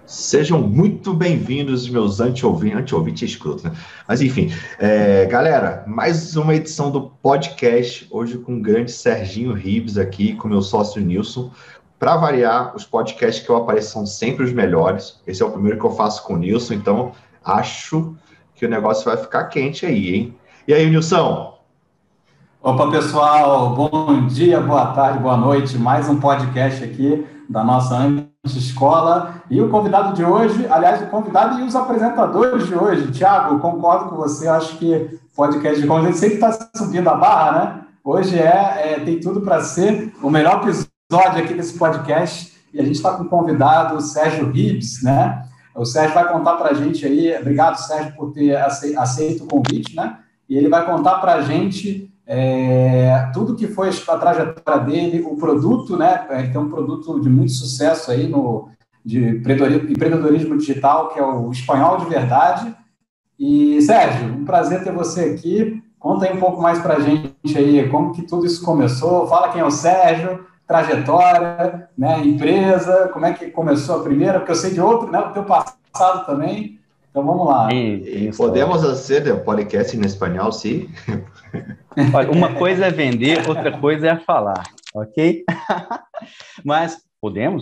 Sejam muito bem-vindos, meus anti-ouvintes escroto, né? Mas enfim, galera, mais uma edição do podcast, hoje com o grande Serginho Ribes aqui, com meu sócio Nilson. Para variar, os podcasts que eu apareço são sempre os melhores. Esse é o primeiro que eu faço com o Nilson, então acho que o negócio vai ficar quente aí, hein? E aí, Nilson? Opa, pessoal, bom dia, boa tarde, boa noite. Mais um podcast aqui da nossa Anti-Escola. E o convidado de hoje, aliás, o convidado e os apresentadores de hoje. Tiago, concordo com você, acho que podcast de como a gente sempre está subindo a barra, né? Hoje tem tudo para ser o melhor episódio aqui desse podcast. E a gente está com o convidado, o Sérgio Ribes, né? O Sérgio vai contar para a gente aí, obrigado, Sérgio, por ter aceito o convite, né? E ele vai contar para a gente tudo que foi a trajetória dele, o produto, né? Ele tem um produto de muito sucesso aí de empreendedorismo digital, que é o Espanhol de Verdade. E, Sérgio, um prazer ter você aqui. Conta aí um pouco mais para a gente aí, como que tudo isso começou. Fala quem é o Sérgio, trajetória, né? Empresa, como é que começou a primeira, porque eu sei de outro, né? O teu passado também. Então, vamos lá. Podemos fazer podcast em espanhol, sim? Olha, uma coisa é vender, outra coisa é falar, ok? Mas podemos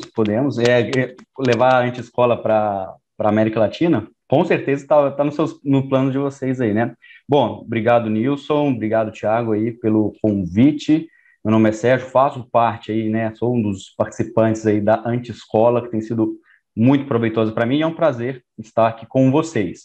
levar a Anti-Escola para a América Latina? Com certeza está no plano de vocês aí, né? Bom, obrigado, Nilson, obrigado, Thiago, aí, pelo convite. Meu nome é Sérgio, faço parte aí, né? Sou um dos participantes aí da Anti-Escola, que tem sido muito proveitosa para mim, e é um prazer estar aqui com vocês.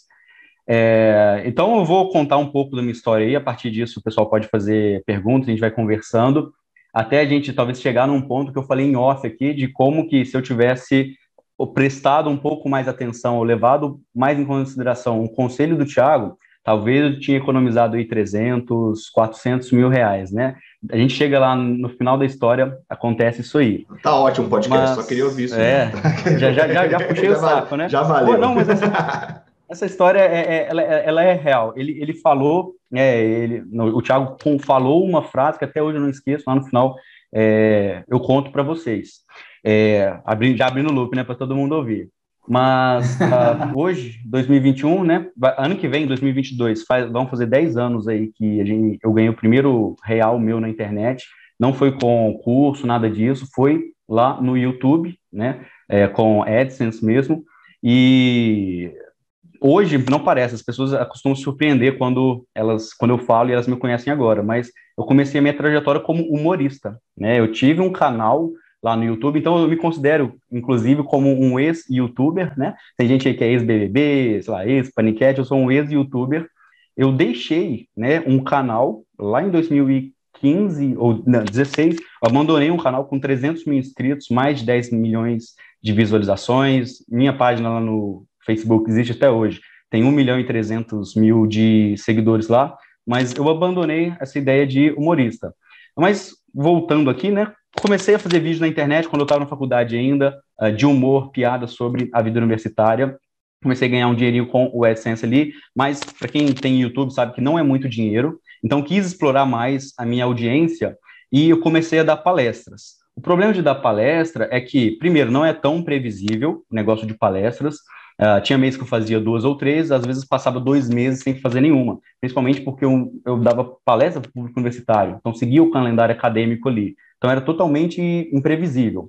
Então eu vou contar um pouco da minha história aí, a partir disso o pessoal pode fazer perguntas, a gente vai conversando, até a gente talvez chegar num ponto que eu falei em off aqui, de como que se eu tivesse prestado um pouco mais atenção, ou levado mais em consideração o conselho do Thiago, talvez eu tinha economizado aí 300, 400 mil reais, né? A gente chega lá no final da história, acontece isso aí. Tá ótimo o podcast, só queria ouvir isso. Já puxei o saco, né? Já valeu. Pô, não, mas essa história, ela é real. Ele falou, o Thiago falou uma frase que até hoje eu não esqueço, lá no final eu conto para vocês. Já abrindo o loop, né, para todo mundo ouvir. Mas hoje, 2021, né, ano que vem, 2022, vão fazer 10 anos aí que eu ganhei o primeiro real meu na internet. Não foi com curso, nada disso, foi lá no YouTube, né, com AdSense mesmo. E hoje não parece, as pessoas costumam se surpreender quando eu falo e elas me conhecem agora, mas eu comecei a minha trajetória como humorista, né? Eu tive um canal lá no YouTube, então eu me considero, inclusive, como um ex-youtuber, né? Tem gente aí que é ex-BBB, sei lá, ex-Paniquete, eu sou um ex-youtuber. Eu deixei, né, um canal lá em 2015 ou não, 16, eu abandonei um canal com 300 mil inscritos, mais de 10 milhões de visualizações, minha página lá no Facebook existe até hoje, tem 1 milhão e 300 mil de seguidores lá, mas eu abandonei essa ideia de humorista. Mas, voltando aqui, né, comecei a fazer vídeo na internet quando eu estava na faculdade ainda, de humor, piada sobre a vida universitária, comecei a ganhar um dinheirinho com o AdSense ali, mas para quem tem YouTube sabe que não é muito dinheiro, então quis explorar mais a minha audiência e eu comecei a dar palestras. O problema de dar palestra é que, primeiro, não é tão previsível o negócio de palestras. Tinha meses que eu fazia 2 ou 3, às vezes passava 2 meses sem fazer nenhuma, principalmente porque eu dava palestra para o público universitário, então seguia o calendário acadêmico ali, então era totalmente imprevisível.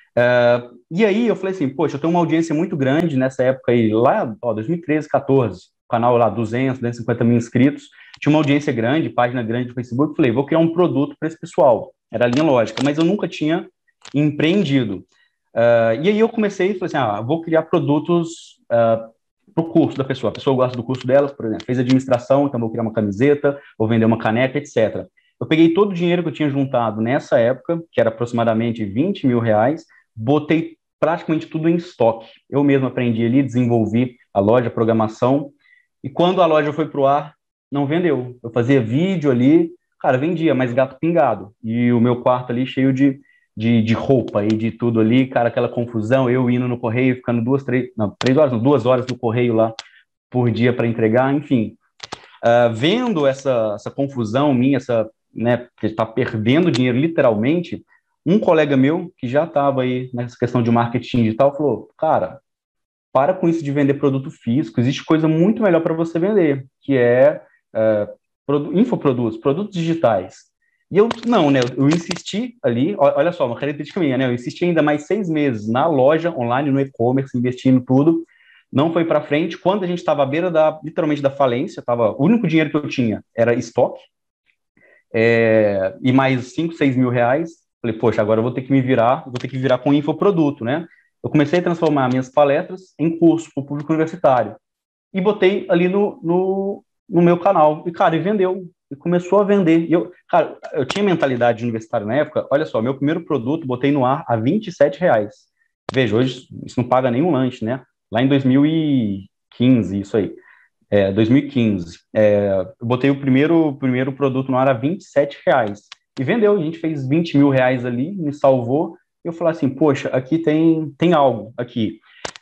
E aí eu falei assim, poxa, eu tenho uma audiência muito grande nessa época aí, lá, 2013, 14, canal lá, 200, 250 mil inscritos, tinha uma audiência grande, página grande do Facebook, falei, vou criar um produto para esse pessoal, era a linha lógica, mas eu nunca tinha empreendido. E aí eu comecei e falei assim, vou criar produtos para o curso da pessoa. A pessoa gosta do curso dela, por exemplo, fez administração, então vou criar uma camiseta, vou vender uma caneca, etc. Eu peguei todo o dinheiro que eu tinha juntado nessa época, que era aproximadamente 20 mil reais, botei praticamente tudo em estoque. Eu mesmo aprendi ali, desenvolvi a loja, a programação, e quando a loja foi para o ar, não vendeu. Eu fazia vídeo ali, cara, vendia, mas gato pingado. E o meu quarto ali cheio de roupa e de tudo ali, cara, aquela confusão, eu indo no correio, ficando 2 horas no correio lá por dia para entregar, enfim. Vendo essa confusão minha, né, que está perdendo dinheiro literalmente, um colega meu, que já estava aí nessa questão de marketing digital, falou, cara, para com isso de vender produto físico, existe coisa muito melhor para você vender, que é infoprodutos, produtos digitais. E eu, não, né, eu insisti ali, olha só, uma característica minha, né, eu insisti ainda mais 6 meses na loja online, no e-commerce, investindo tudo, não foi para frente. Quando a gente estava à beira literalmente da falência, o único dinheiro que eu tinha era estoque, e mais 5, 6 mil reais. Falei, poxa, agora eu vou ter que virar com infoproduto, né? Eu comecei a transformar minhas palestras em curso para o público universitário e botei ali no meu canal. E, cara, vendeu. E começou a vender. E cara, eu tinha mentalidade de universitário na época. Olha só, meu primeiro produto, botei no ar a R$ 27. Veja, hoje isso não paga nenhum lanche, né? Lá em 2015, isso aí. 2015. Eu botei o primeiro produto no ar a R$ 27. E vendeu. A gente fez 20 mil reais ali, me salvou. Eu falei assim, poxa, aqui tem algo aqui.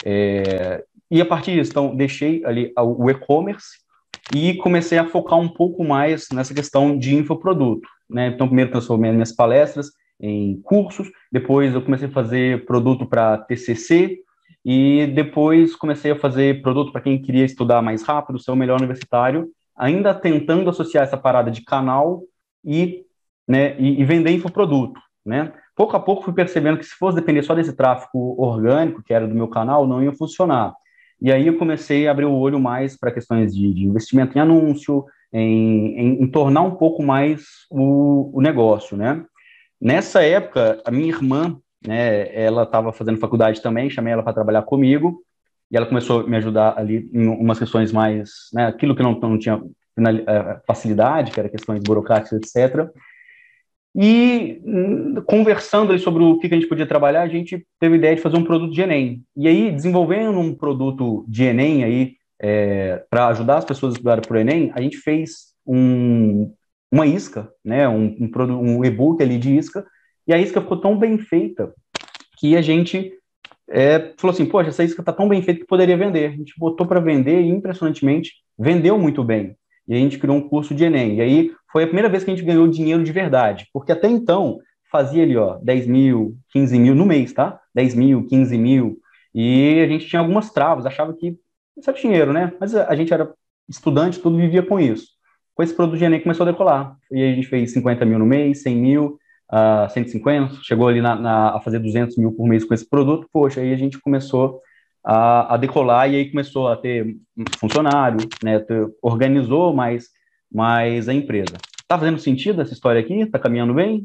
E a partir disso, então, deixei ali o e-commerce e comecei a focar um pouco mais nessa questão de infoproduto, né? Então, primeiro transformei as minhas palestras em cursos, depois eu comecei a fazer produto para TCC, e depois comecei a fazer produto para quem queria estudar mais rápido, ser o melhor universitário, ainda tentando associar essa parada de canal e, né, e vender infoproduto, né? Pouco a pouco fui percebendo que se fosse depender só desse tráfego orgânico, que era do meu canal, não ia funcionar. E aí eu comecei a abrir o olho mais para questões de investimento em anúncio, em tornar um pouco mais o negócio, né? Nessa época, a minha irmã, né, ela estava fazendo faculdade também, chamei ela para trabalhar comigo, e ela começou a me ajudar ali em umas questões mais, né, aquilo que não tinha facilidade, que era questões burocráticas, etc. E conversando ali sobre o que a gente podia trabalhar, a gente teve a ideia de fazer um produto de Enem. E aí, desenvolvendo um produto de Enem aí, para ajudar as pessoas a estudarem para o Enem, a gente fez uma isca, né, um e-book ali de isca, e a isca ficou tão bem feita que a gente falou assim, poxa, essa isca está tão bem feita que poderia vender. A gente botou para vender e, impressionantemente, vendeu muito bem. E a gente criou um curso de Enem. E aí foi a primeira vez que a gente ganhou dinheiro de verdade, porque até então fazia ali, 10 mil, 15 mil no mês, tá? 10 mil, 15 mil, e a gente tinha algumas travas, achava que isso é dinheiro, né? Mas a gente era estudante, tudo vivia com isso. Com esse produto de Enem começou a decolar. E aí a gente fez 50 mil no mês, 100 mil, 150, chegou ali a fazer 200 mil por mês com esse produto. Poxa, aí a gente começou a decolar, e aí começou a ter funcionário, né, organizou mais a empresa. Tá fazendo sentido essa história aqui? Tá caminhando bem?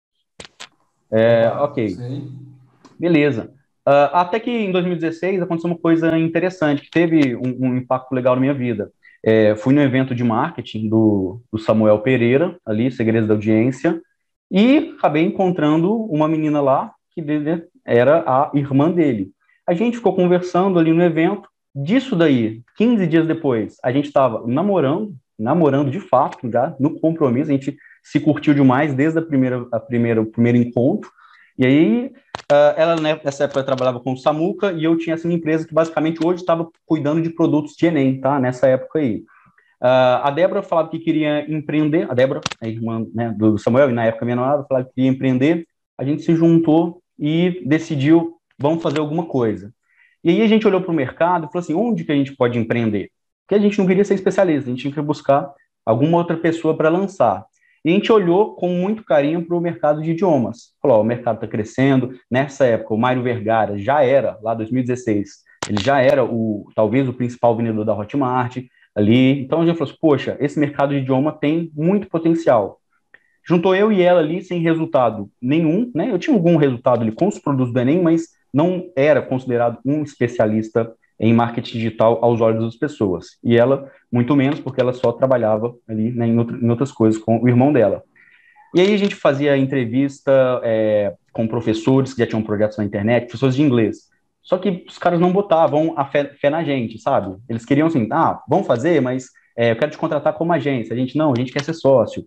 Ok. Sim. Beleza. Até que em 2016 aconteceu uma coisa interessante, que teve um impacto legal na minha vida. Fui no evento de marketing do Samuel Pereira, ali, Segredos da Audiência, e acabei encontrando uma menina lá, que era a irmã dele. A gente ficou conversando ali no evento. Disso daí, 15 dias depois, a gente estava namorando de fato, já no compromisso. A gente se curtiu demais desde o primeiro encontro. E aí, ela, né, nessa época, trabalhava com o Samuca, e eu tinha essa minha empresa que basicamente hoje estava cuidando de produtos de Enem, tá? Nessa época aí. A Débora falava que queria empreender, a Débora, a irmã, né, do Samuel, e na época minha namorada, falava que queria empreender. A gente se juntou e decidiu, vamos fazer alguma coisa. E aí a gente olhou para o mercado e falou assim, onde que a gente pode empreender? Porque a gente não queria ser especialista, a gente tinha que buscar alguma outra pessoa para lançar. E a gente olhou com muito carinho para o mercado de idiomas. Falou, o mercado está crescendo. Nessa época, o Mário Vergara já era, lá em 2016, ele já era talvez o principal vendedor da Hotmart ali. Então a gente falou assim, poxa, esse mercado de idioma tem muito potencial. Juntou eu e ela ali sem resultado nenhum, né? Eu tinha algum resultado ali com os produtos do Enem, mas não era considerado um especialista em marketing digital aos olhos das pessoas. E ela, muito menos, porque ela só trabalhava ali, né, em outras coisas com o irmão dela. E aí a gente fazia entrevista com professores que já tinham projetos na internet, professores de inglês. Só que os caras não botavam a fé na gente, sabe? Eles queriam assim, vamos fazer, mas eu quero te contratar como agência. A gente quer ser sócio.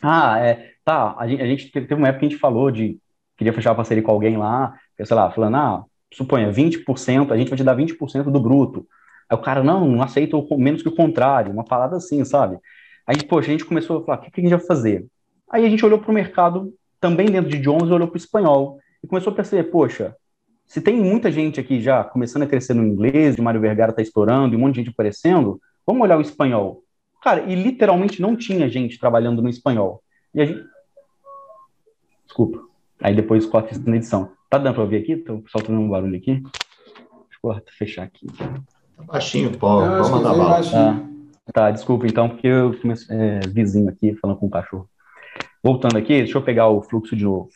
Tá, a gente teve uma época que a gente falou queria fechar uma parceria com alguém lá, sei lá, falando, suponha, 20%, a gente vai te dar 20% do bruto. Aí o cara, não aceita menos que o contrário, uma parada assim, sabe? Aí, poxa, a gente começou a falar, o que a gente vai fazer? Aí a gente olhou para o mercado, também dentro de idiomas, e olhou para o espanhol, e começou a perceber, poxa, se tem muita gente aqui já começando a crescer no inglês, o Mário Vergara está estourando, e um monte de gente aparecendo, vamos olhar o espanhol. Cara, e literalmente não tinha gente trabalhando no espanhol. E a gente... Desculpa. Aí depois corta isso na edição. Tá dando para ouvir aqui? Tô soltando um barulho aqui. Deixa eu fechar aqui. Tá baixinho, pode mandar bala. baixinho. Tá, desculpa então, porque eu comecei vizinho aqui falando com o cachorro. Voltando aqui, deixa eu pegar o fluxo de novo.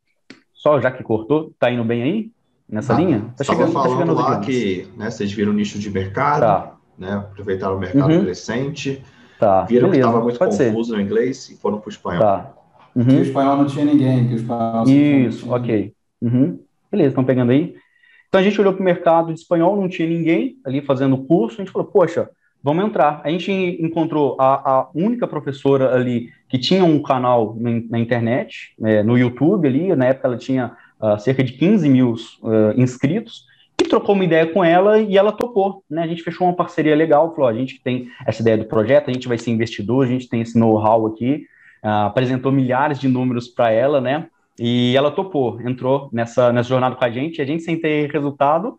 Só já que cortou, tá indo bem aí? Nessa linha? Tá chegando lá que, né, vocês viram o nicho de mercado, né, aproveitaram o mercado crescente, viram que estava muito confuso no inglês e foram para o espanhol. Que o espanhol não tinha ninguém, que o espanhol... Isso, ok. Beleza, estão pegando aí? Então a gente olhou para o mercado de espanhol, não tinha ninguém ali fazendo o curso, a gente falou, poxa, vamos entrar. A gente encontrou a única professora ali que tinha um canal na internet, no YouTube ali, na época ela tinha cerca de 15 mil inscritos, e trocou uma ideia com ela e ela topou, né? A gente fechou uma parceria legal, falou, a gente tem essa ideia do projeto, a gente vai ser investidor, a gente tem esse know-how aqui, apresentou milhares de números para ela, né? E ela topou, entrou nessa jornada com a gente sem ter resultado,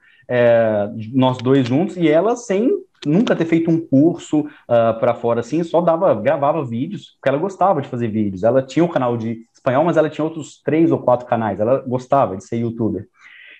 nós dois juntos, e ela sem nunca ter feito um curso para fora, assim, só gravava vídeos, porque ela gostava de fazer vídeos. Ela tinha um canal de espanhol, mas ela tinha outros 3 ou 4 canais, ela gostava de ser youtuber.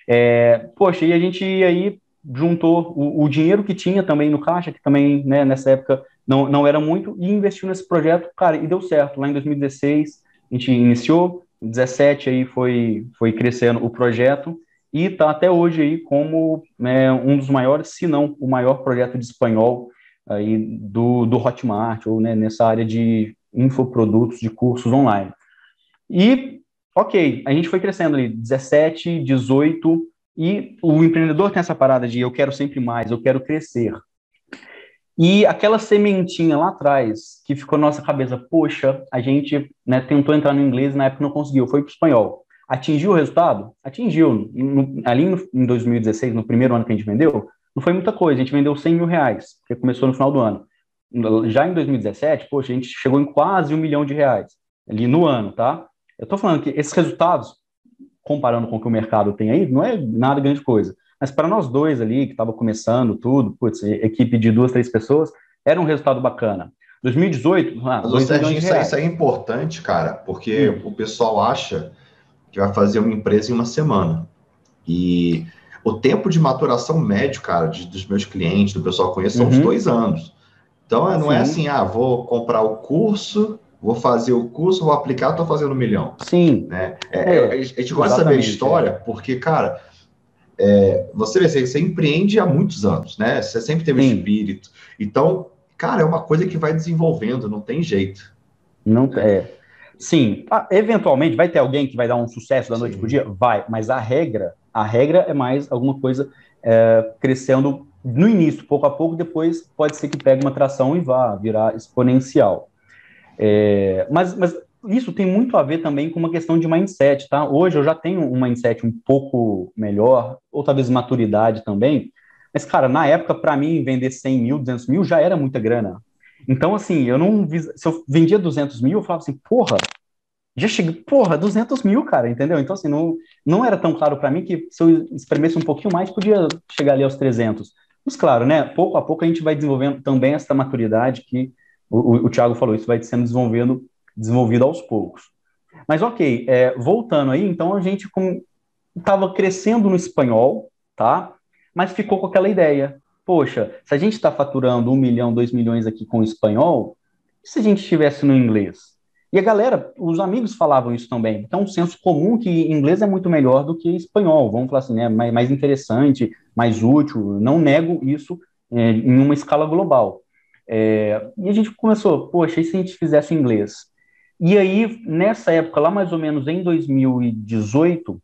Poxa, e a gente aí juntou o dinheiro que tinha também no caixa, que também, né, nessa época não era muito, e investiu nesse projeto, cara, e deu certo. Lá em 2016, a gente iniciou, em 2017 aí foi crescendo o projeto, e está até hoje aí como um dos maiores, se não o maior projeto de espanhol aí do Hotmart, ou né, nessa área de infoprodutos, de cursos online. E, ok, a gente foi crescendo ali, 17, 18, e o empreendedor tem essa parada de eu quero sempre mais, eu quero crescer. E aquela sementinha lá atrás, que ficou na nossa cabeça, poxa, a gente, né, tentou entrar no inglês e na época não conseguiu, foi para o espanhol. Atingiu o resultado? Atingiu. Em 2016, no primeiro ano que a gente vendeu, não foi muita coisa, a gente vendeu 100 mil reais, porque começou no final do ano. Já em 2017, poxa, a gente chegou em quase R$1 milhão, ali no ano, tá? Eu tô falando que esses resultados, comparando com o que o mercado tem aí, não é nada grande coisa. Mas para nós dois ali, que estava começando tudo, equipe de 2, 3 pessoas, era um resultado bacana. 2018, mas, Serginho, isso é importante, cara, porque o pessoal acha que vai fazer uma empresa em uma semana. E o tempo de maturação médio, cara, dos meus clientes, do pessoal que eu conheço, são uns 2 anos. Então, não é assim, vou comprar o curso, vou fazer o curso, vou aplicar, estou fazendo 1 milhão. Sim. Né? A gente gosta de saber a história, porque, cara, você vê, você empreende há muitos anos, né? Você sempre teve espírito. Então, cara, é uma coisa que vai desenvolvendo, não tem jeito. Não Sim, eventualmente vai ter alguém que vai dar um sucesso da noite pro dia? Vai, mas a regra é mais alguma coisa crescendo no início, pouco a pouco, depois pode ser que pegue uma tração e vá virar exponencial. Mas isso tem muito a ver também com uma questão de mindset, tá? Hoje eu já tenho um mindset um pouco melhor, ou talvez maturidade também, mas, cara, na época, para mim, vender 100 mil, 200 mil já era muita grana. Então, assim, se eu vendia 200 mil, eu falava assim, já cheguei, 200 mil, cara, entendeu? Então, assim, não era tão claro para mim que se eu espremesse um pouquinho mais, podia chegar ali aos 300. Mas, claro, né, pouco a pouco a gente vai desenvolvendo também essa maturidade que o Thiago falou, isso vai sendo desenvolvido aos poucos. Mas, ok, voltando aí, então a gente estava crescendo no espanhol, tá? Mas ficou com aquela ideia, poxa, se a gente está faturando 1 milhão, 2 milhões aqui com o espanhol, e se a gente estivesse no inglês? E a galera, os amigos falavam isso também. Então, um senso comum que inglês é muito melhor do que espanhol, vamos falar assim, né? Mais interessante, mais útil. Não nego isso em uma escala global. E a gente começou, poxa, e se a gente fizesse inglês? E aí, nessa época, lá mais ou menos em 2018,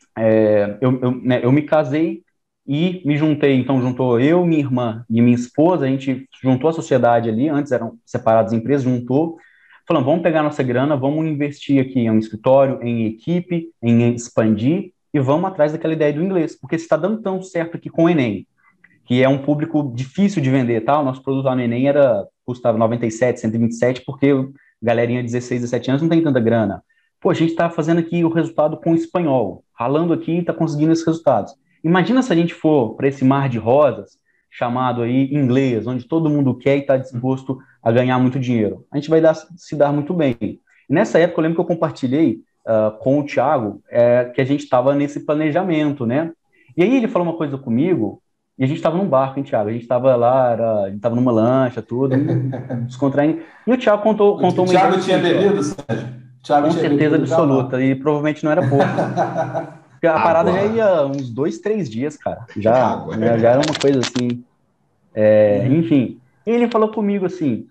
eu me casei e me juntei. Então, juntou eu, minha irmã e minha esposa, a gente juntou a sociedade ali, antes eram separadas empresas, juntou, falando, vamos pegar nossa grana, vamos investir aqui em um escritório, em equipe, em expandir, e vamos atrás daquela ideia do inglês, porque se está dando tão certo aqui com o Enem, que é um público difícil de vender, tá? O nosso produto lá no Enem custava 97, 127, porque galerinha de 16, 17 anos não tem tanta grana. Pô, a gente está fazendo aqui o resultado com espanhol, ralando aqui e está conseguindo esses resultados. Imagina se a gente for para esse mar de rosas, chamado aí inglês, onde todo mundo quer e está disposto a ganhar muito dinheiro. A gente vai se dar muito bem. E nessa época, eu lembro que eu compartilhei com o Thiago que a gente estava nesse planejamento, né? E aí ele falou uma coisa comigo, e a gente estava num barco, hein, Thiago? A gente estava lá, a gente estava numa lancha, tudo, descontraindo. E o Thiago contou uma ideia. O Thiago tinha bebido, Sérgio? Com certeza absoluta, e provavelmente não era pouco. Porque a parada já ia uns 2, 3 dias, cara. Já era uma coisa assim. Enfim. E ele falou comigo assim,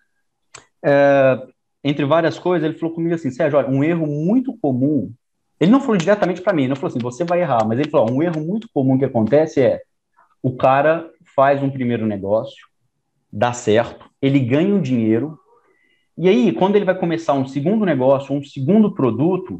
entre várias coisas, ele falou comigo assim, Sérgio, olha, um erro muito comum. Ele não falou diretamente para mim, ele não falou assim, você vai errar, mas ele falou, um erro muito comum que acontece o cara faz um primeiro negócio, dá certo, ele ganha um dinheiro, e aí, quando ele vai começar um segundo negócio, um segundo produto,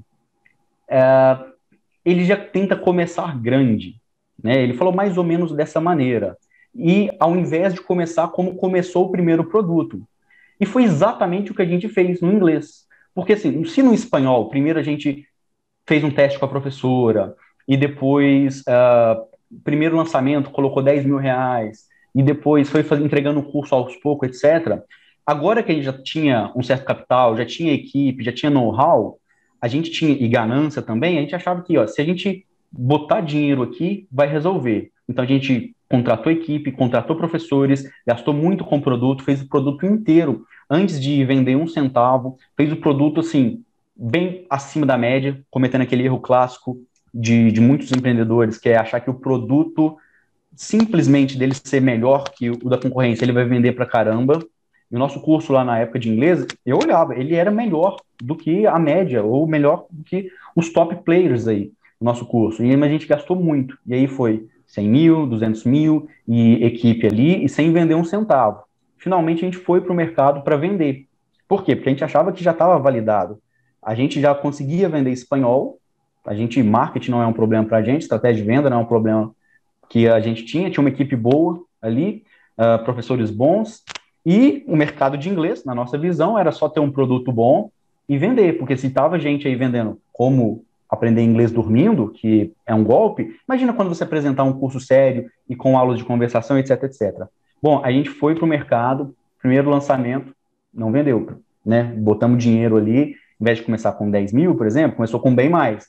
ele já tenta começar grande, né? Ele falou mais ou menos dessa maneira. E ao invés de começar como começou o primeiro produto. E foi exatamente o que a gente fez no inglês. Porque assim, se no espanhol, primeiro a gente fez um teste com a professora, e depois, primeiro lançamento, colocou 10 mil reais, e depois foi entregando o curso aos poucos, etc. Agora que a gente já tinha um certo capital, já tinha equipe, já tinha know-how, a gente tinha, e ganância também, a gente achava que, se a gente botar dinheiro aqui, vai resolver. Então a gente contratou equipe, contratou professores, gastou muito com o produto, fez o produto inteiro, antes de vender 1 centavo, fez o produto, assim, bem acima da média, cometendo aquele erro clássico de muitos empreendedores, que é achar que o produto, simplesmente dele ser melhor que o da concorrência, ele vai vender pra caramba. E o nosso curso lá na época de inglês, eu olhava, ele era melhor do que a média, ou melhor do que os top players aí, no nosso curso. E a gente gastou muito. E aí foi 100 mil, 200 mil, e equipe ali, e sem vender 1 centavo. Finalmente a gente foi para o mercado para vender. Por quê? Porque a gente achava que já estava validado. A gente já conseguia vender espanhol, marketing não é um problema para a gente, estratégia de venda não é um problema que a gente tinha uma equipe boa ali, professores bons, e o mercado de inglês, na nossa visão, era só ter um produto bom e vender, porque se estava gente aí vendendo como aprender inglês dormindo, que é um golpe, imagina quando você apresentar um curso sério e com aulas de conversação, etc, etc. Bom, a gente foi para o mercado, primeiro lançamento, não vendeu, né? Botamos dinheiro ali, em vez de começar com 10 mil, por exemplo, começou com bem mais.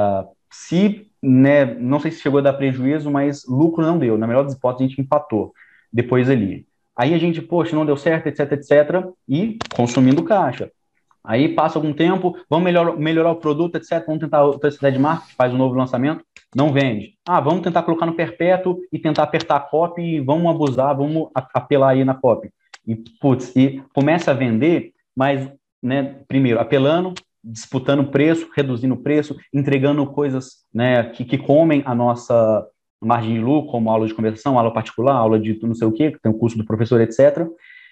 Né, não sei se chegou a dar prejuízo, mas lucro não deu. Na melhor das hipóteses, a gente empatou depois ali. Aí a gente, poxa, não deu certo, etc, etc, e consumindo caixa. Aí passa algum tempo, vamos melhorar o produto, etc, vamos tentar outra cidade de marketing, faz um novo lançamento, não vende. Vamos tentar colocar no perpétuo e tentar apertar a copy, e vamos abusar, vamos apelar aí na copy. E começa a vender, mas, né, primeiro, apelando, disputando preço, reduzindo o preço, entregando coisas, né, que comem a nossa margem de lucro, como aula de conversação, aula particular, aula de não sei o quê, que tem o curso do professor, etc.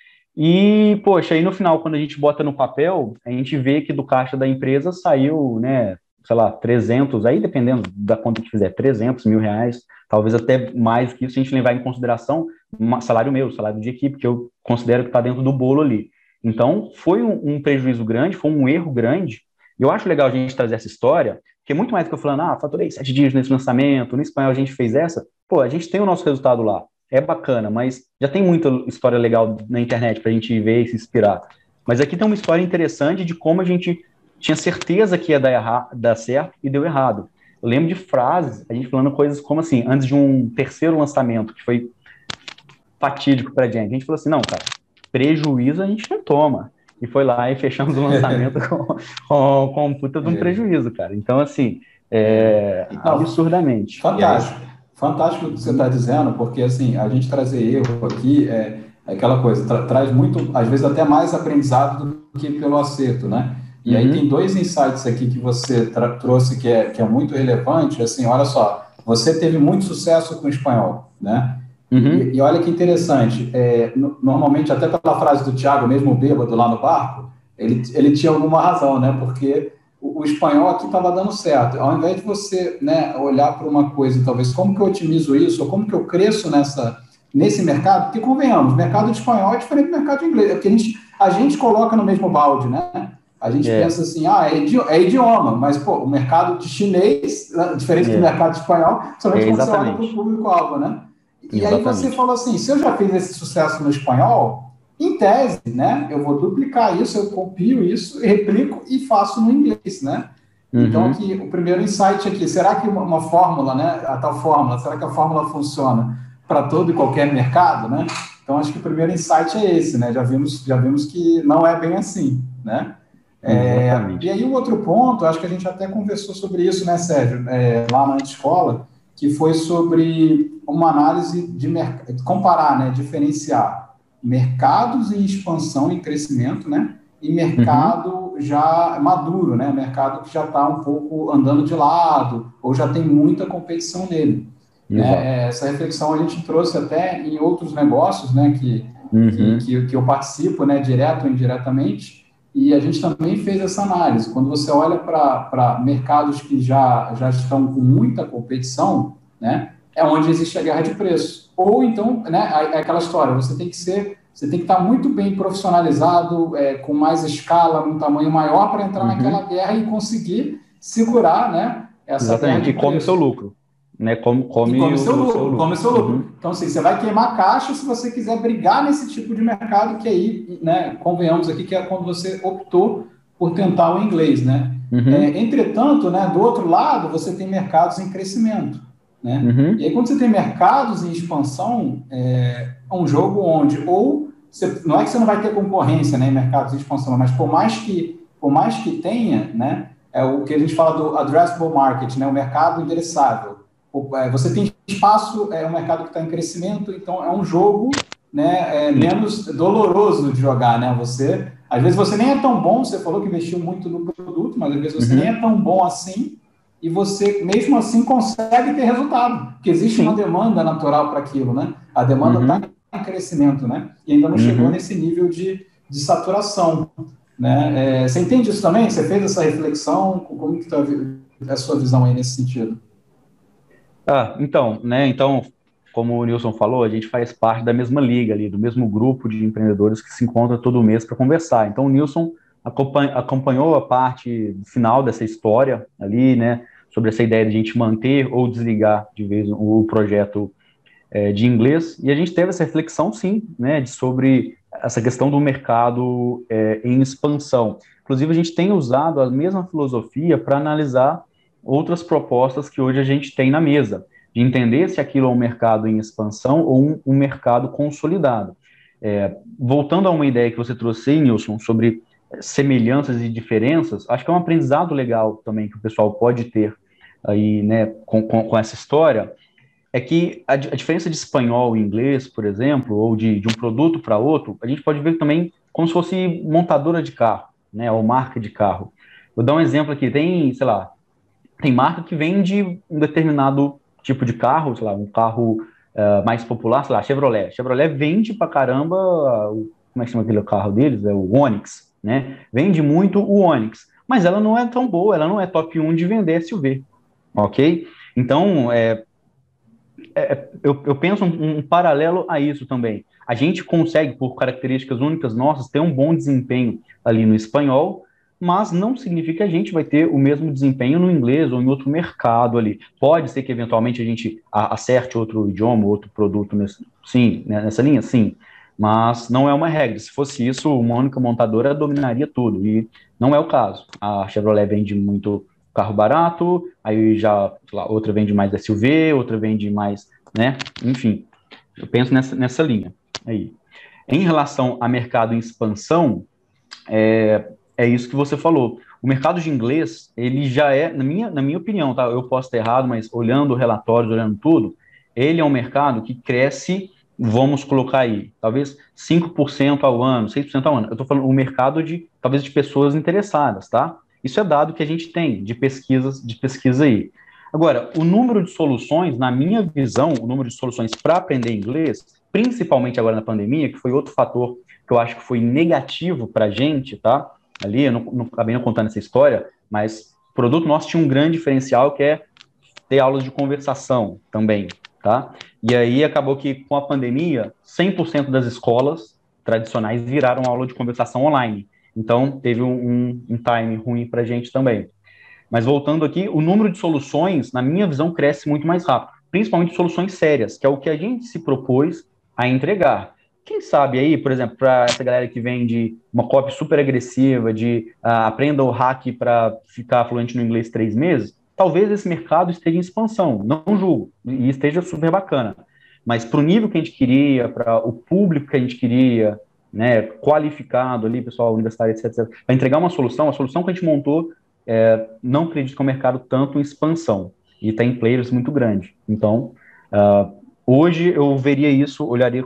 E, poxa, aí no final, quando a gente bota no papel, a gente vê que do caixa da empresa saiu, né, sei lá, 300, aí dependendo da conta que fizer, 300 mil reais, talvez até mais do que isso, se a gente levar em consideração salário meu, salário de equipe, que eu considero que está dentro do bolo ali. Então, foi um prejuízo grande, foi um erro grande. Eu acho legal a gente trazer essa história, porque muito mais do que eu falando, faturei 7 dias nesse lançamento, no espanhol a gente fez essa, a gente tem o nosso resultado lá, é bacana, mas já tem muita história legal na internet pra gente ver e se inspirar. Mas aqui tem uma história interessante de como a gente tinha certeza que ia dar certo e deu errado. Eu lembro de frases, a gente falando coisas como assim, antes de um terceiro lançamento, que foi fatídico pra gente, a gente falou assim, não, cara, prejuízo a gente não toma. E foi lá e fechamos o lançamento com um puta de um prejuízo, cara. Então, assim, absurdamente. Fantástico. Fantástico o que você está dizendo, porque, assim, a gente trazer erro aqui é aquela coisa, traz muito, às vezes até mais aprendizado do que pelo acerto, né? E aí tem 2 insights aqui que você trouxe que é muito relevante, assim, olha só, você teve muito sucesso com o espanhol, né? E olha que interessante, normalmente, até pela frase do Thiago, mesmo bêbado lá no barco, ele tinha alguma razão, né? Porque o espanhol aqui estava dando certo. Ao invés de você, né, olhar para uma coisa, talvez, como que eu otimizo isso, ou como que eu cresço nesse mercado, porque, convenhamos, o mercado de espanhol é diferente do mercado de inglês, porque a gente coloca no mesmo balde, né? a gente pensa assim, é idioma, mas, pô, o mercado de chinês, diferente do mercado de espanhol, somente quando você olha para o público-alvo, né? E aí você falou assim, se eu já fiz esse sucesso no espanhol, em tese, né, eu vou duplicar isso, eu copio isso, replico e faço no inglês, né? Então, aqui, o primeiro insight aqui, será que uma fórmula, né, a tal fórmula, será que a fórmula funciona para todo e qualquer mercado, né? Então, acho que o primeiro insight é esse, né? Já vimos que não é bem assim, né? E aí, o outro ponto, acho que a gente até conversou sobre isso, né, Sérgio, lá na escola, que foi sobre uma análise de comparar, né, diferenciar mercados em expansão e crescimento, né, e mercado já maduro, né, mercado que já está um pouco andando de lado, ou já tem muita competição nele. Né? Essa reflexão a gente trouxe até em outros negócios, né, que eu participo, né, direto ou indiretamente, e a gente também fez essa análise. Quando você olha para mercados que já estão com muita competição, né, é onde existe a guerra de preço. Ou então, né, é aquela história, você tem que estar muito bem profissionalizado, com mais escala, num tamanho maior para entrar naquela guerra e conseguir segurar, né, essa guerra de preço. E come seu lucro. Né, come seu lucro. Então, assim, você vai queimar caixa se você quiser brigar nesse tipo de mercado, que aí, né, convenhamos aqui, que é quando você optou por tentar o inglês, né? Entretanto, né, do outro lado, você tem mercados em crescimento, né? E aí, quando você tem mercados em expansão, é um jogo onde, não é que você não vai ter concorrência, né, em mercados em expansão, mas por mais que tenha, né, é o que a gente fala do addressable market, né, o mercado endereçável. Você tem espaço, é um mercado que está em crescimento, então é um jogo, né, menos doloroso de jogar, né? Às vezes você nem é tão bom, você falou que investiu muito no produto, mas às vezes você nem é tão bom assim, e você mesmo assim consegue ter resultado, porque existe uma demanda natural para aquilo, né? A demanda está em crescimento, né? E ainda não chegou nesse nível de saturação, né? Você entende isso também? Você fez essa reflexão? Como que está a sua visão aí nesse sentido? Então, como o Nilson falou, a gente faz parte da mesma liga ali, do mesmo grupo de empreendedores que se encontra todo mês para conversar. Então, o Nilson acompanhou a parte final dessa história ali, né, sobre essa ideia de a gente manter ou desligar de vez o projeto de inglês, e a gente teve essa reflexão, sim, né, sobre essa questão do mercado em expansão. Inclusive, a gente tem usado a mesma filosofia para analisar outras propostas que hoje a gente tem na mesa, de entender se aquilo é um mercado em expansão ou um mercado consolidado. Voltando a uma ideia que você trouxe aí, Nilson, sobre semelhanças e diferenças, acho que é um aprendizado legal também que o pessoal pode ter aí, né, com essa história, é que a diferença de espanhol e inglês, por exemplo, ou de um produto para outro, a gente pode ver também como se fosse montadora de carro, né, ou marca de carro. Vou dar um exemplo aqui, tem marca que vende um determinado tipo de carro, sei lá, um carro mais popular, sei lá, Chevrolet. Chevrolet vende pra caramba, como é que chama aquele carro deles? É o Onix, né? Vende muito o Onix, mas ela não é tão boa, ela não é top 1 de vender SUV, ok? Então, eu penso um paralelo a isso também. A gente consegue, por características únicas nossas, ter um bom desempenho ali no espanhol, mas não significa que a gente vai ter o mesmo desempenho no inglês ou em outro mercado ali. Pode ser que eventualmente a gente acerte outro idioma, outro produto nessa linha, sim, mas não é uma regra. Se fosse isso, uma única montadora dominaria tudo, e não é o caso. A Chevrolet vende muito carro barato, aí já, sei lá, outra vende mais SUV, outra vende mais, né? Enfim, eu penso nessa linha aí. Em relação a mercado em expansão, é isso que você falou. O mercado de inglês, ele já na minha opinião, tá? Eu posso estar errado, mas olhando relatórios, olhando tudo, ele é um mercado que cresce, vamos colocar aí, talvez 5% ao ano, 6% ao ano. Eu estou falando o mercado talvez de pessoas interessadas, tá? Isso é dado que a gente tem de pesquisa aí. Agora, o número de soluções, na minha visão, o número de soluções para aprender inglês, principalmente agora na pandemia, que foi outro fator que eu acho que foi negativo para a gente, tá? Ali, eu não acabei não contando essa história, mas o produto nosso tinha um grande diferencial, que é ter aulas de conversação também, tá? E aí acabou que, com a pandemia, 100% das escolas tradicionais viraram aula de conversação online. Então, teve um time ruim para a gente também. Mas voltando aqui, o número de soluções, na minha visão, cresce muito mais rápido, principalmente soluções sérias, que é o que a gente se propôs a entregar. Quem sabe aí, por exemplo, para essa galera que vem de uma copy super agressiva, de aprenda o hack para ficar fluente no inglês 3 meses, talvez esse mercado esteja em expansão, não julgo, e esteja super bacana. Mas para o nível que a gente queria, para o público que a gente queria, né, qualificado ali, pessoal universitário, etc., para entregar uma solução, a solução que a gente montou, não acredito que é um mercado tanto em expansão, e está em players muito grande. Então, hoje eu veria isso, olharia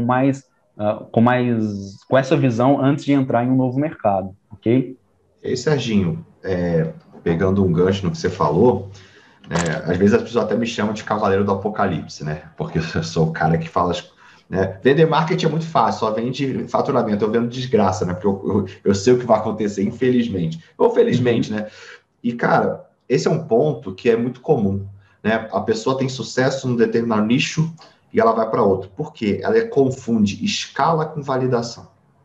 com essa visão antes de entrar em um novo mercado, ok? E aí, Serginho, pegando um gancho no que você falou, às vezes as pessoas até me chamam de cavaleiro do apocalipse, né? Porque eu sou o cara que fala, né? Vender marketing é muito fácil, só vende faturamento, eu vendo desgraça, né? Porque eu sei o que vai acontecer, infelizmente. Ou felizmente, né? E, cara, esse é um ponto que é muito comum, né? A pessoa tem sucesso num determinado nicho e ela vai para outro. Por quê? Ela confunde escala com validação.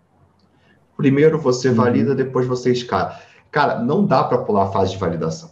Primeiro você valida, depois você escala. Cara, não dá para pular a fase de validação.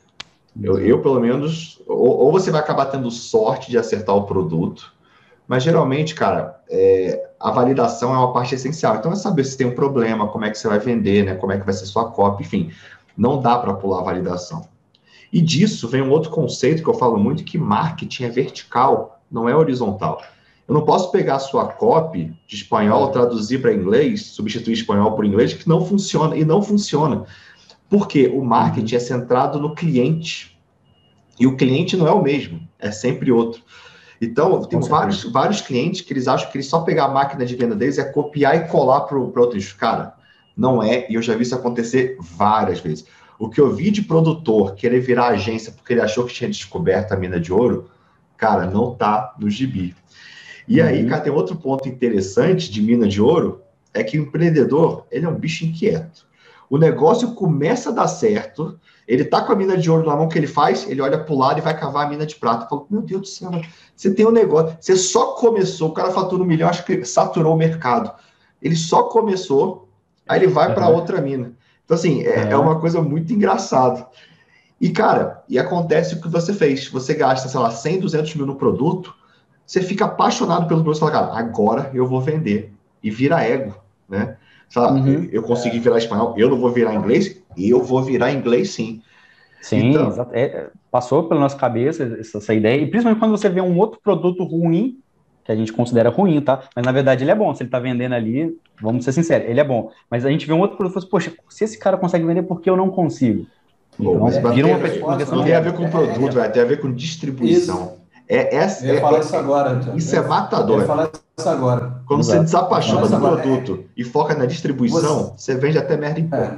Eu pelo menos, ou você vai acabar tendo sorte de acertar o produto, mas geralmente, cara, a validação é uma parte essencial. Então é saber se tem um problema, como é que você vai vender, né? Como é que vai ser sua copy, enfim. Não dá para pular a validação. E disso vem um outro conceito que eu falo muito, que marketing é vertical, não é horizontal. Eu não posso pegar a sua copy de espanhol, traduzir para inglês, substituir espanhol por inglês, que não funciona, e não funciona. Porque o marketing é centrado no cliente. E o cliente não é o mesmo, é sempre outro. Então, eu tenho vários clientes que eles acham que eles só pegar a máquina de venda deles é copiar e colar para outro nicho. Cara, não é, e eu já vi isso acontecer várias vezes. O que eu vi de produtor querer virar agência porque ele achou que tinha descoberto a mina de ouro, cara, não tá no gibi. E aí, cara, tem outro ponto interessante de mina de ouro, é que o empreendedor, ele é um bicho inquieto. O negócio começa a dar certo, ele tá com a mina de ouro na mão, que ele faz? Ele olha pro lado e vai cavar a mina de prata. Fala, meu Deus do céu, você tem um negócio, você só começou, o cara fatura 1 milhão, acho que saturou o mercado. Ele só começou, aí ele vai para outra mina. Então, assim, é uma coisa muito engraçada. E, cara, acontece o que você fez. Você gasta, sei lá, 100, 200 mil no produto, você fica apaixonado pelo produto e fala, cara, agora eu vou vender. E vira ego, né? Fala, eu consegui virar espanhol, eu não vou virar inglês? Eu vou virar inglês, sim. Sim, então, exato. Passou pela nossa cabeça essa ideia, e principalmente quando você vê um outro produto ruim, que a gente considera ruim, tá? Mas na verdade ele é bom, se ele tá vendendo ali, vamos ser sinceros, ele é bom. Mas a gente vê um outro produto e fala, poxa, se esse cara consegue vender, por que eu não consigo? Então, vira uma questão. Não tem a ver com produto, tem a ver com distribuição. Eu ia falar isso agora. Isso é matador. Eu ia falar isso agora. Quando você desapaixona do produto e foca na distribuição, você vende até merda em pó.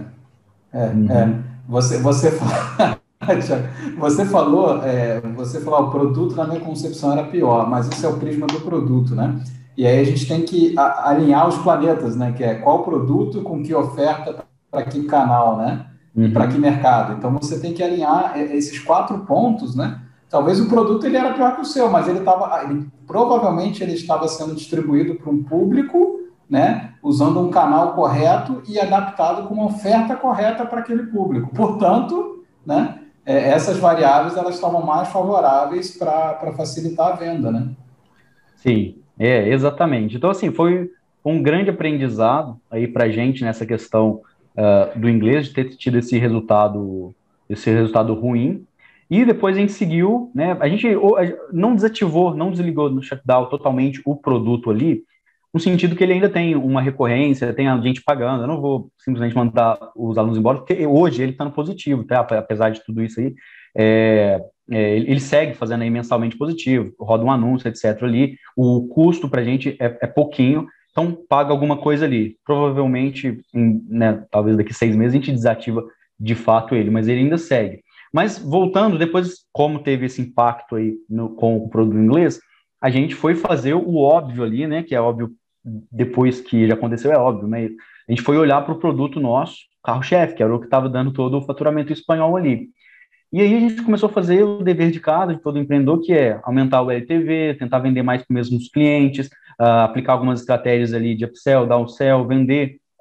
Você falou, o produto, na minha concepção, era pior, mas isso é o prisma do produto, né? E aí a gente tem que alinhar os planetas, né? Que é qual produto, com que oferta, para que canal, né? E para que mercado. Então você tem que alinhar esses 4 pontos, né? Talvez o produto ele era pior que o seu, mas provavelmente ele estava sendo distribuído para um público, né, usando um canal correto e adaptado com uma oferta correta para aquele público. Portanto, né, essas variáveis elas estavam mais favoráveis para facilitar a venda, né? Sim, exatamente. Então, assim, foi um grande aprendizado aí para a gente nessa questão do inglês, de ter tido esse resultado ruim. E depois a gente seguiu, né? A gente não desativou, não desligou no shutdown totalmente o produto ali, no sentido que ele ainda tem uma recorrência, tem a gente pagando. Eu não vou simplesmente mandar os alunos embora, porque hoje ele está no positivo, tá? Apesar de tudo isso aí, ele segue fazendo aí mensalmente positivo, roda um anúncio, etc. ali. O custo para a gente é pouquinho, então paga alguma coisa ali. Provavelmente, talvez daqui 6 meses a gente desativa de fato ele, mas ele ainda segue. Mas voltando, depois, como teve esse impacto aí com o produto inglês, a gente foi fazer o óbvio ali, né? Que é óbvio, depois que já aconteceu, é óbvio, né? A gente foi olhar para o produto nosso, carro-chefe, que era o que estava dando todo o faturamento espanhol ali. E aí a gente começou a fazer o dever de casa de todo empreendedor, que é aumentar o LTV, tentar vender mais para os mesmos clientes, aplicar algumas estratégias ali de upsell, downsell, vender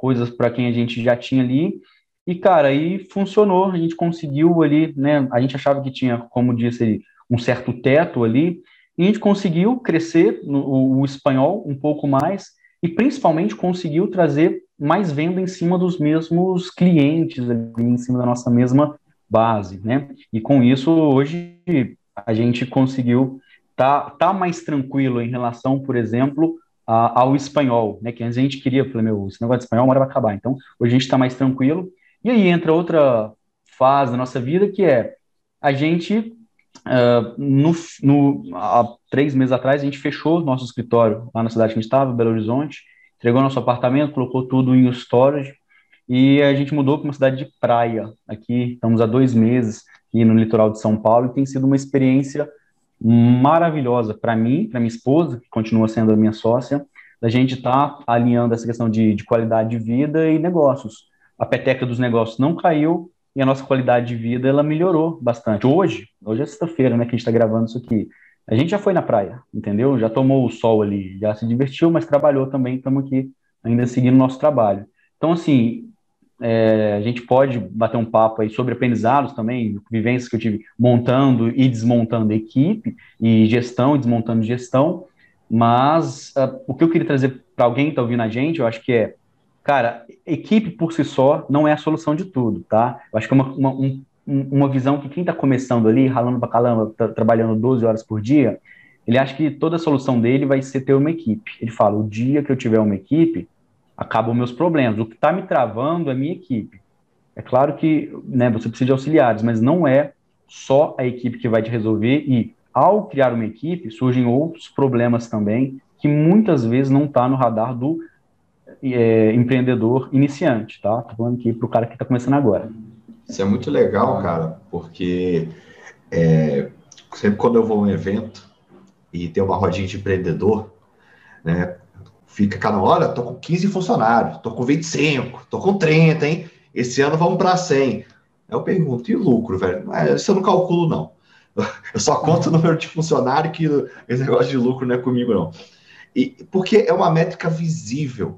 coisas para quem a gente já tinha ali, e, cara, aí funcionou, a gente conseguiu ali, né, a gente achava que tinha, como disse, um certo teto ali, e a gente conseguiu crescer o espanhol um pouco mais, e principalmente conseguiu trazer mais venda em cima dos mesmos clientes, ali, em cima da nossa mesma base, né? E com isso, hoje, a gente conseguiu tá mais tranquilo em relação, por exemplo, ao espanhol, né? Que antes a gente queria, falei, meu, esse negócio de espanhol uma hora vai acabar. Então, hoje a gente está mais tranquilo. E aí entra outra fase da nossa vida, que é a gente, há 3 meses atrás, a gente fechou nosso escritório lá na cidade que a gente estava, Belo Horizonte, entregou nosso apartamento, colocou tudo em storage, e a gente mudou para uma cidade de praia. Aqui estamos há 2 meses aqui no litoral de São Paulo, e tem sido uma experiência maravilhosa para mim, para minha esposa, que continua sendo a minha sócia, da gente estar alinhando essa questão de qualidade de vida e negócios. A peteca dos negócios não caiu e a nossa qualidade de vida ela melhorou bastante. Hoje é sexta-feira, né, que a gente está gravando isso aqui. A gente já foi na praia, entendeu? Já tomou o sol ali, já se divertiu, mas trabalhou também, estamos aqui ainda seguindo o nosso trabalho. Então, assim, a gente pode bater um papo aí sobre aprendizados também, vivências que eu tive montando e desmontando equipe, e gestão e desmontando gestão, mas o que eu queria trazer para alguém que está ouvindo a gente, eu acho que cara, equipe por si só não é a solução de tudo, tá? Eu acho que é uma visão que quem está começando ali, ralando pra caramba, trabalhando 12 horas por dia, ele acha que toda a solução dele vai ser ter uma equipe. Ele fala, o dia que eu tiver uma equipe, acabam meus problemas. O que está me travando é a minha equipe. É claro que, né, você precisa de auxiliares, mas não é só a equipe que vai te resolver, e ao criar uma equipe, surgem outros problemas também, que muitas vezes não está no radar do empreendedor iniciante, tá? Tô falando aqui para o cara que está começando agora. Isso é muito legal, cara, porque sempre quando eu vou a um evento e tem uma rodinha de empreendedor, né, fica cada hora, tô com 15 funcionários, tô com 25, tô com 30, hein? Esse ano vamos para 100. Aí eu pergunto, e o lucro, velho? Isso eu não calculo, não. Eu só conto o número de funcionário, que esse negócio de lucro não é comigo, não. Porque é uma métrica visível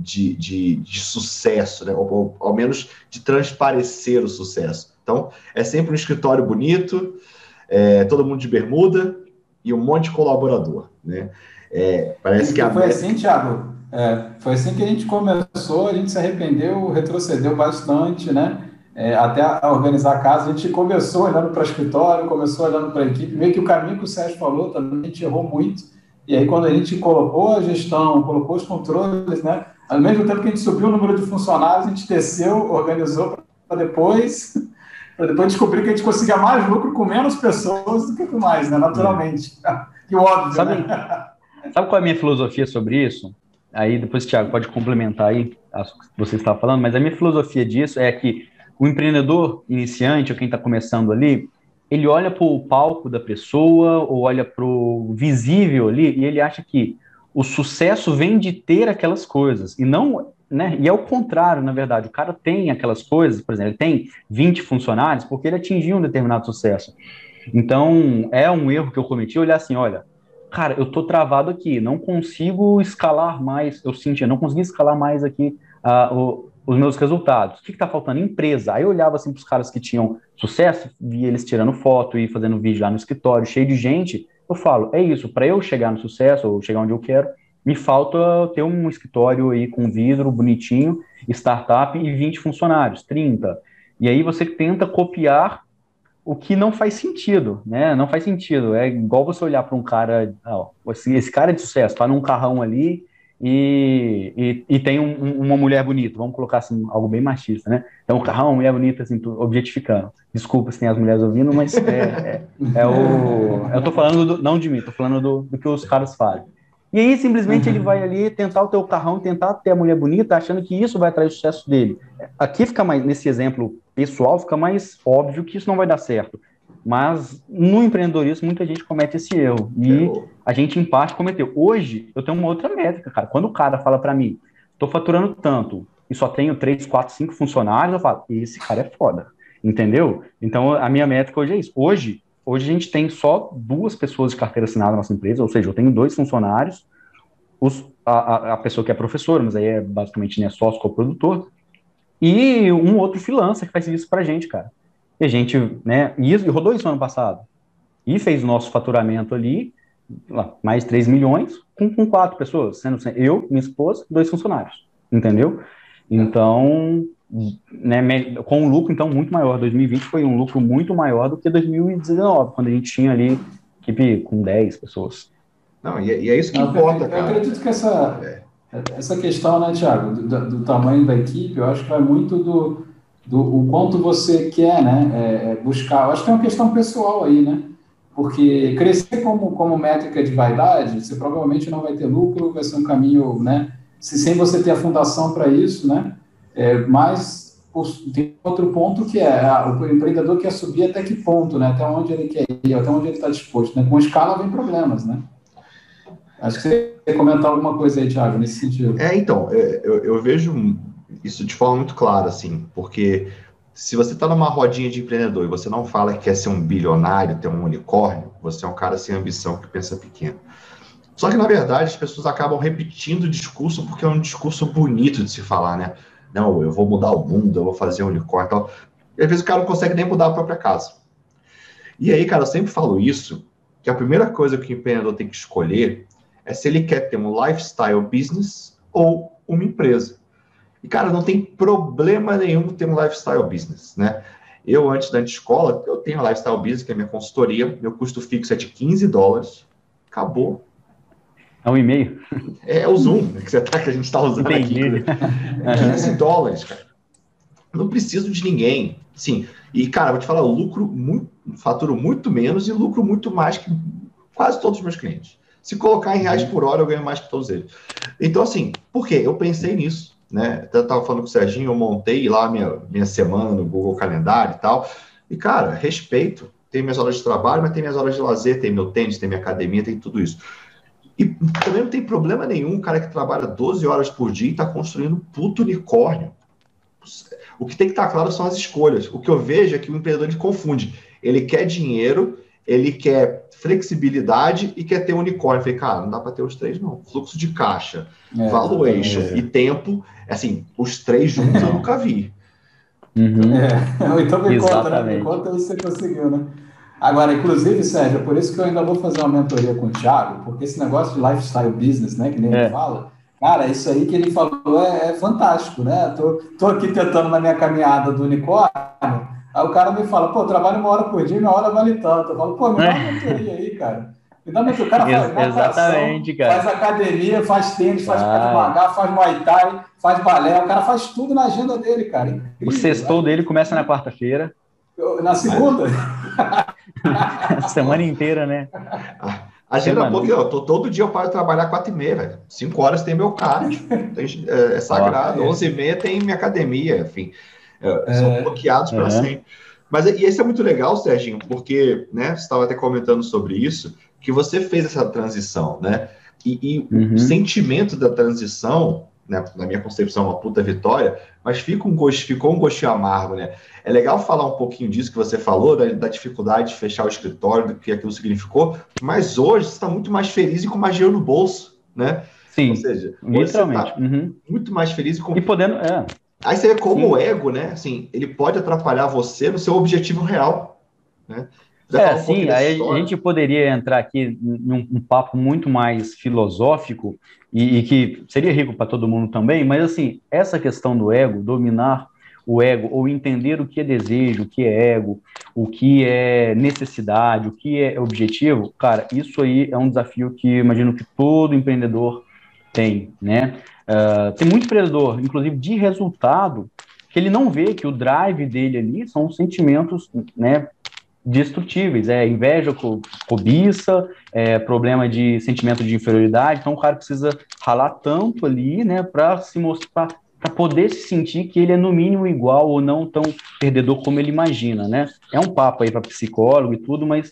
de sucesso, né? Ou ao menos de transparecer o sucesso. Então, é sempre um escritório bonito, todo mundo de bermuda e um monte de colaborador, né? Parece que foi assim, Thiago. Foi assim que a gente começou, a gente se arrependeu, retrocedeu bastante, né? Até a organizar a casa, a gente começou olhando para o escritório, começou olhando para a equipe, meio que o caminho que o Sérgio falou também, a gente errou muito, e aí quando a gente colocou a gestão, colocou os controles, né? Ao mesmo tempo que a gente subiu o número de funcionários, a gente desceu, organizou para depois descobrir que a gente conseguia mais lucro com menos pessoas do que com mais, né? Naturalmente. Que óbvio, sabe, né? Sabe qual é a minha filosofia sobre isso? Aí depois, Thiago, pode complementar aí o que você estava falando, mas a minha filosofia disso é que o empreendedor iniciante, ou quem está começando ali, ele olha para o palco da pessoa, ou olha para o visível ali, e ele acha que o sucesso vem de ter aquelas coisas, e não, né? E é o contrário, na verdade. O cara tem aquelas coisas, por exemplo, ele tem 20 funcionários porque ele atingiu um determinado sucesso. Então, é um erro que eu cometi, olhar assim, olha, cara, eu tô travado aqui, não consigo escalar mais, eu sentia, não consegui escalar mais aqui os meus resultados. O que tá faltando? Empresa. Aí eu olhava assim para os caras que tinham sucesso, via eles tirando foto e fazendo vídeo lá no escritório, cheio de gente. Eu falo, é isso, para eu chegar no sucesso, ou chegar onde eu quero, me falta ter um escritório aí com vidro bonitinho, startup e 20 funcionários, 30. E aí você tenta copiar o que não faz sentido, né? Não faz sentido. É igual você olhar para um cara, esse cara é de sucesso, tá num carrão ali e tem uma mulher bonita, vamos colocar assim, algo bem machista, né? Então, um carrão, uma mulher bonita, assim, objetificando. Desculpa se tem as mulheres ouvindo, mas eu tô falando, não de mim, tô falando do que os caras fazem. E aí, simplesmente, ele vai ali tentar o teu carrão, tentar ter a mulher bonita, achando que isso vai atrair o sucesso dele. Aqui fica mais, nesse exemplo pessoal, fica mais óbvio que isso não vai dar certo. Mas no empreendedorismo, muita gente comete esse erro. E a gente, em parte, cometeu. Hoje, eu tenho uma outra métrica, cara. Quando o cara fala para mim, estou faturando tanto e só tenho 3, 4, 5 funcionários, eu falo, esse cara é foda. Entendeu? Então, a minha métrica hoje é isso. Hoje a gente tem só 2 pessoas de carteira assinada na nossa empresa, ou seja, eu tenho 2 funcionários. a pessoa que é professora, mas aí é basicamente, né, sócio coprodutor, e um outro freelancer que faz isso pra gente, cara. E a gente, né, e rodou isso ano passado. E fez o nosso faturamento ali, lá, mais 3 milhões, com 4 pessoas, sendo eu, minha esposa, 2 funcionários, entendeu? Então, né, com um lucro, então, muito maior. 2020 foi um lucro muito maior do que 2019, quando a gente tinha ali equipe com 10 pessoas. Não, e é isso que importa, cara. Eu acredito que essa questão, né, Thiago, do tamanho da equipe, eu acho que vai muito do o quanto você quer, né, buscar. Eu acho que é uma questão pessoal aí, né? Porque crescer como métrica de vaidade, você provavelmente não vai ter lucro, vai ser um caminho, né? Sem você ter a fundação para isso, né? Mas tem outro ponto que o empreendedor quer subir até que ponto, né? Até onde ele quer ir, até onde ele está disposto, né? Com escala vem problemas, né? Acho que você quer comentar alguma coisa aí, Thiago, nesse sentido. Então, eu vejo isso de forma muito clara, assim, porque se você está numa rodinha de empreendedor e você não fala que quer ser um bilionário, ter um unicórnio, você é um cara sem ambição que pensa pequeno. Só que, na verdade, as pessoas acabam repetindo o discurso porque é um discurso bonito de se falar, né? Não, eu vou mudar o mundo, eu vou fazer um unicórnio e tal. E às vezes o cara não consegue nem mudar a própria casa. E aí, cara, eu sempre falo isso, que a primeira coisa que o empreendedor tem que escolher é se ele quer ter um lifestyle business ou uma empresa. E, cara, não tem problema nenhum ter um lifestyle business, né? Eu, antes da escola, eu tenho a lifestyle business, que é a minha consultoria, meu custo fixo é de $15, acabou. É um e-mail? É o Zoom que a gente está usando. Entendi. Aqui. $15, cara. Não preciso de ninguém. Sim. E, cara, vou te falar, eu faturo muito menos e lucro muito mais que quase todos os meus clientes. Se colocar em reais por hora, eu ganho mais que todos eles. Então, assim, por quê? Eu pensei nisso, né? Eu estava falando com o Serginho, eu montei lá minha semana no Google Calendário e tal. E, cara, respeito. Tem minhas horas de trabalho, mas tem minhas horas de lazer, tem meu tênis, tem minha academia, tem tudo isso. E também não tem problema nenhum o cara que trabalha 12 horas por dia e está construindo um puto unicórnio. O que tem que estar claro são as escolhas. O que eu vejo é que o empreendedor ele confunde. Ele quer dinheiro, ele quer flexibilidade e quer ter um unicórnio. Eu falei, cara, não dá para ter os três, não. Fluxo de caixa, valuation e tempo, assim, os três juntos eu nunca vi. Então me conta, né? Me conta isso que você conseguiu, né? Agora, inclusive, Sérgio, por isso que eu ainda vou fazer uma mentoria com o Thiago, porque esse negócio de lifestyle business, né, que nem ele fala, cara, isso aí que ele falou é fantástico, né? Tô aqui tentando na minha caminhada do unicórnio, aí o cara me fala, pô, trabalho 1 hora por dia, 1 hora vale tanto. Eu falo, pô, me dá uma mentoria aí, cara. Me dá uma mentoria. O cara faz natação, faz academia, faz tênis, faz devagar, faz muay thai, faz balé, o cara faz tudo na agenda dele, cara. Incrível, o sextou dele começa na quarta-feira. Na segunda? Semana inteira, né? Agenda pouco, todo dia eu paro de trabalhar 4h30, velho. 5 horas tem meu cardio, é sagrado. 11h30 tem minha academia, enfim. São bloqueados para sempre. Mas e esse é muito legal, Serginho, porque, né, você estava até comentando sobre isso, que você fez essa transição, né? E o sentimento da transição, né, na minha concepção, uma puta vitória, mas ficou um gostinho amargo, né? É legal falar um pouquinho disso que você falou, da dificuldade de fechar o escritório, do que aquilo significou, mas hoje você está muito mais feliz e com mais dinheiro no bolso, né? Sim, ou seja, literalmente. Você tá muito mais feliz e podendo... Aí você vê como o ego, né? Assim, ele pode atrapalhar você no seu objetivo real, né? Sim, aí a gente poderia entrar aqui num papo muito mais filosófico e que seria rico para todo mundo também, mas assim, essa questão do ego, dominar o ego, ou entender o que é desejo, o que é ego, o que é necessidade, o que é objetivo, cara, isso aí é um desafio que eu imagino que todo empreendedor tem, né? Tem muito empreendedor, inclusive de resultado, que ele não vê que o drive dele ali são sentimentos, né, destrutíveis, inveja, cobiça, problema de sentimento de inferioridade. Então o cara precisa ralar tanto ali, né, para se mostrar, para poder se sentir que ele é no mínimo igual ou não tão perdedor como ele imagina, né? É um papo aí para psicólogo e tudo, mas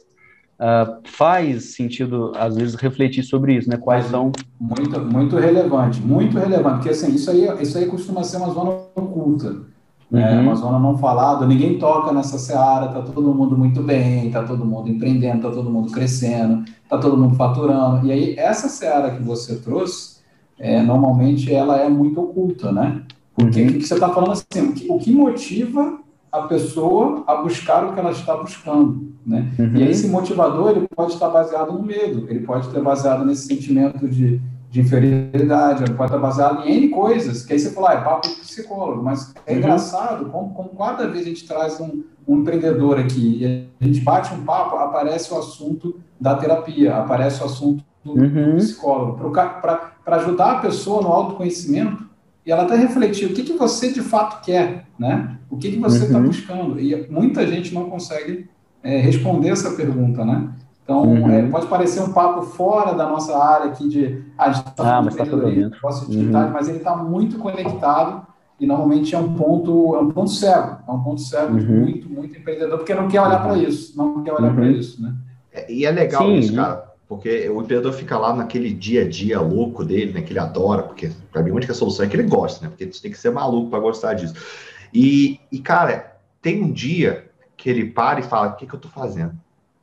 faz sentido às vezes refletir sobre isso, né? Quais são muito relevante, porque assim isso aí costuma ser uma zona oculta. Uma zona não falada, ninguém toca nessa seara, tá todo mundo muito bem, tá todo mundo empreendendo, tá todo mundo crescendo, tá todo mundo faturando. E aí, essa seara que você trouxe, normalmente ela é muito oculta, né? Porque o que você está falando assim, o que motiva a pessoa a buscar o que ela está buscando, né? E aí esse motivador, ele pode estar baseado no medo, ele pode estar baseado nesse sentimento de inferioridade, ele pode estar baseado em N coisas, que aí você fala, é papo de psicólogo, mas é engraçado como cada vez a gente traz um empreendedor aqui, e a gente bate um papo, aparece o assunto da terapia, aparece o assunto do psicólogo, para ajudar a pessoa no autoconhecimento, e ela até refletir o que você de fato quer, né? O que você está buscando. E muita gente não consegue responder essa pergunta, né? Então, pode parecer um papo fora da nossa área aqui de empreendedorismo, negócio de digitais, mas ele está muito conectado e normalmente é um ponto cego. É um ponto cego de muito empreendedor, porque não quer olhar para isso, né? E é legal isso, cara. Porque o empreendedor fica lá naquele dia a dia louco dele, né, que ele adora, porque para mim a única solução é que ele gosta, né, porque você tem que ser maluco para gostar disso. E, cara, tem um dia que ele para e fala, o que eu tô fazendo?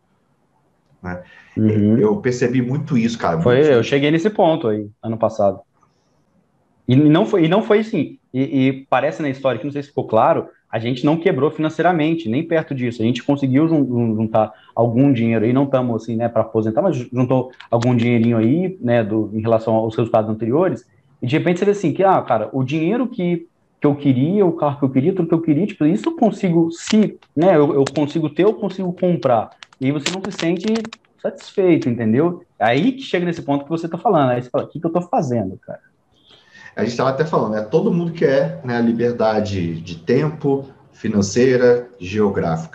Né? Eu percebi muito isso, cara. Eu cheguei nesse ponto aí, ano passado. E não foi assim, e parece na história que, não sei se ficou claro, a gente não quebrou financeiramente, nem perto disso. A gente conseguiu juntar algum dinheiro aí, não estamos assim, né, para aposentar, mas juntou algum dinheirinho aí, né, em relação aos resultados anteriores, e de repente você vê assim, que, cara, o dinheiro que eu queria, o carro que eu queria, tudo que eu queria, tipo, isso eu consigo, né, eu consigo ter, eu consigo comprar. E aí você não se sente satisfeito, entendeu? Aí que chega nesse ponto que você está falando, aí você fala, o que eu estou fazendo, cara? A gente estava até falando, né? Todo mundo quer, né, a liberdade de tempo, financeira, geográfica.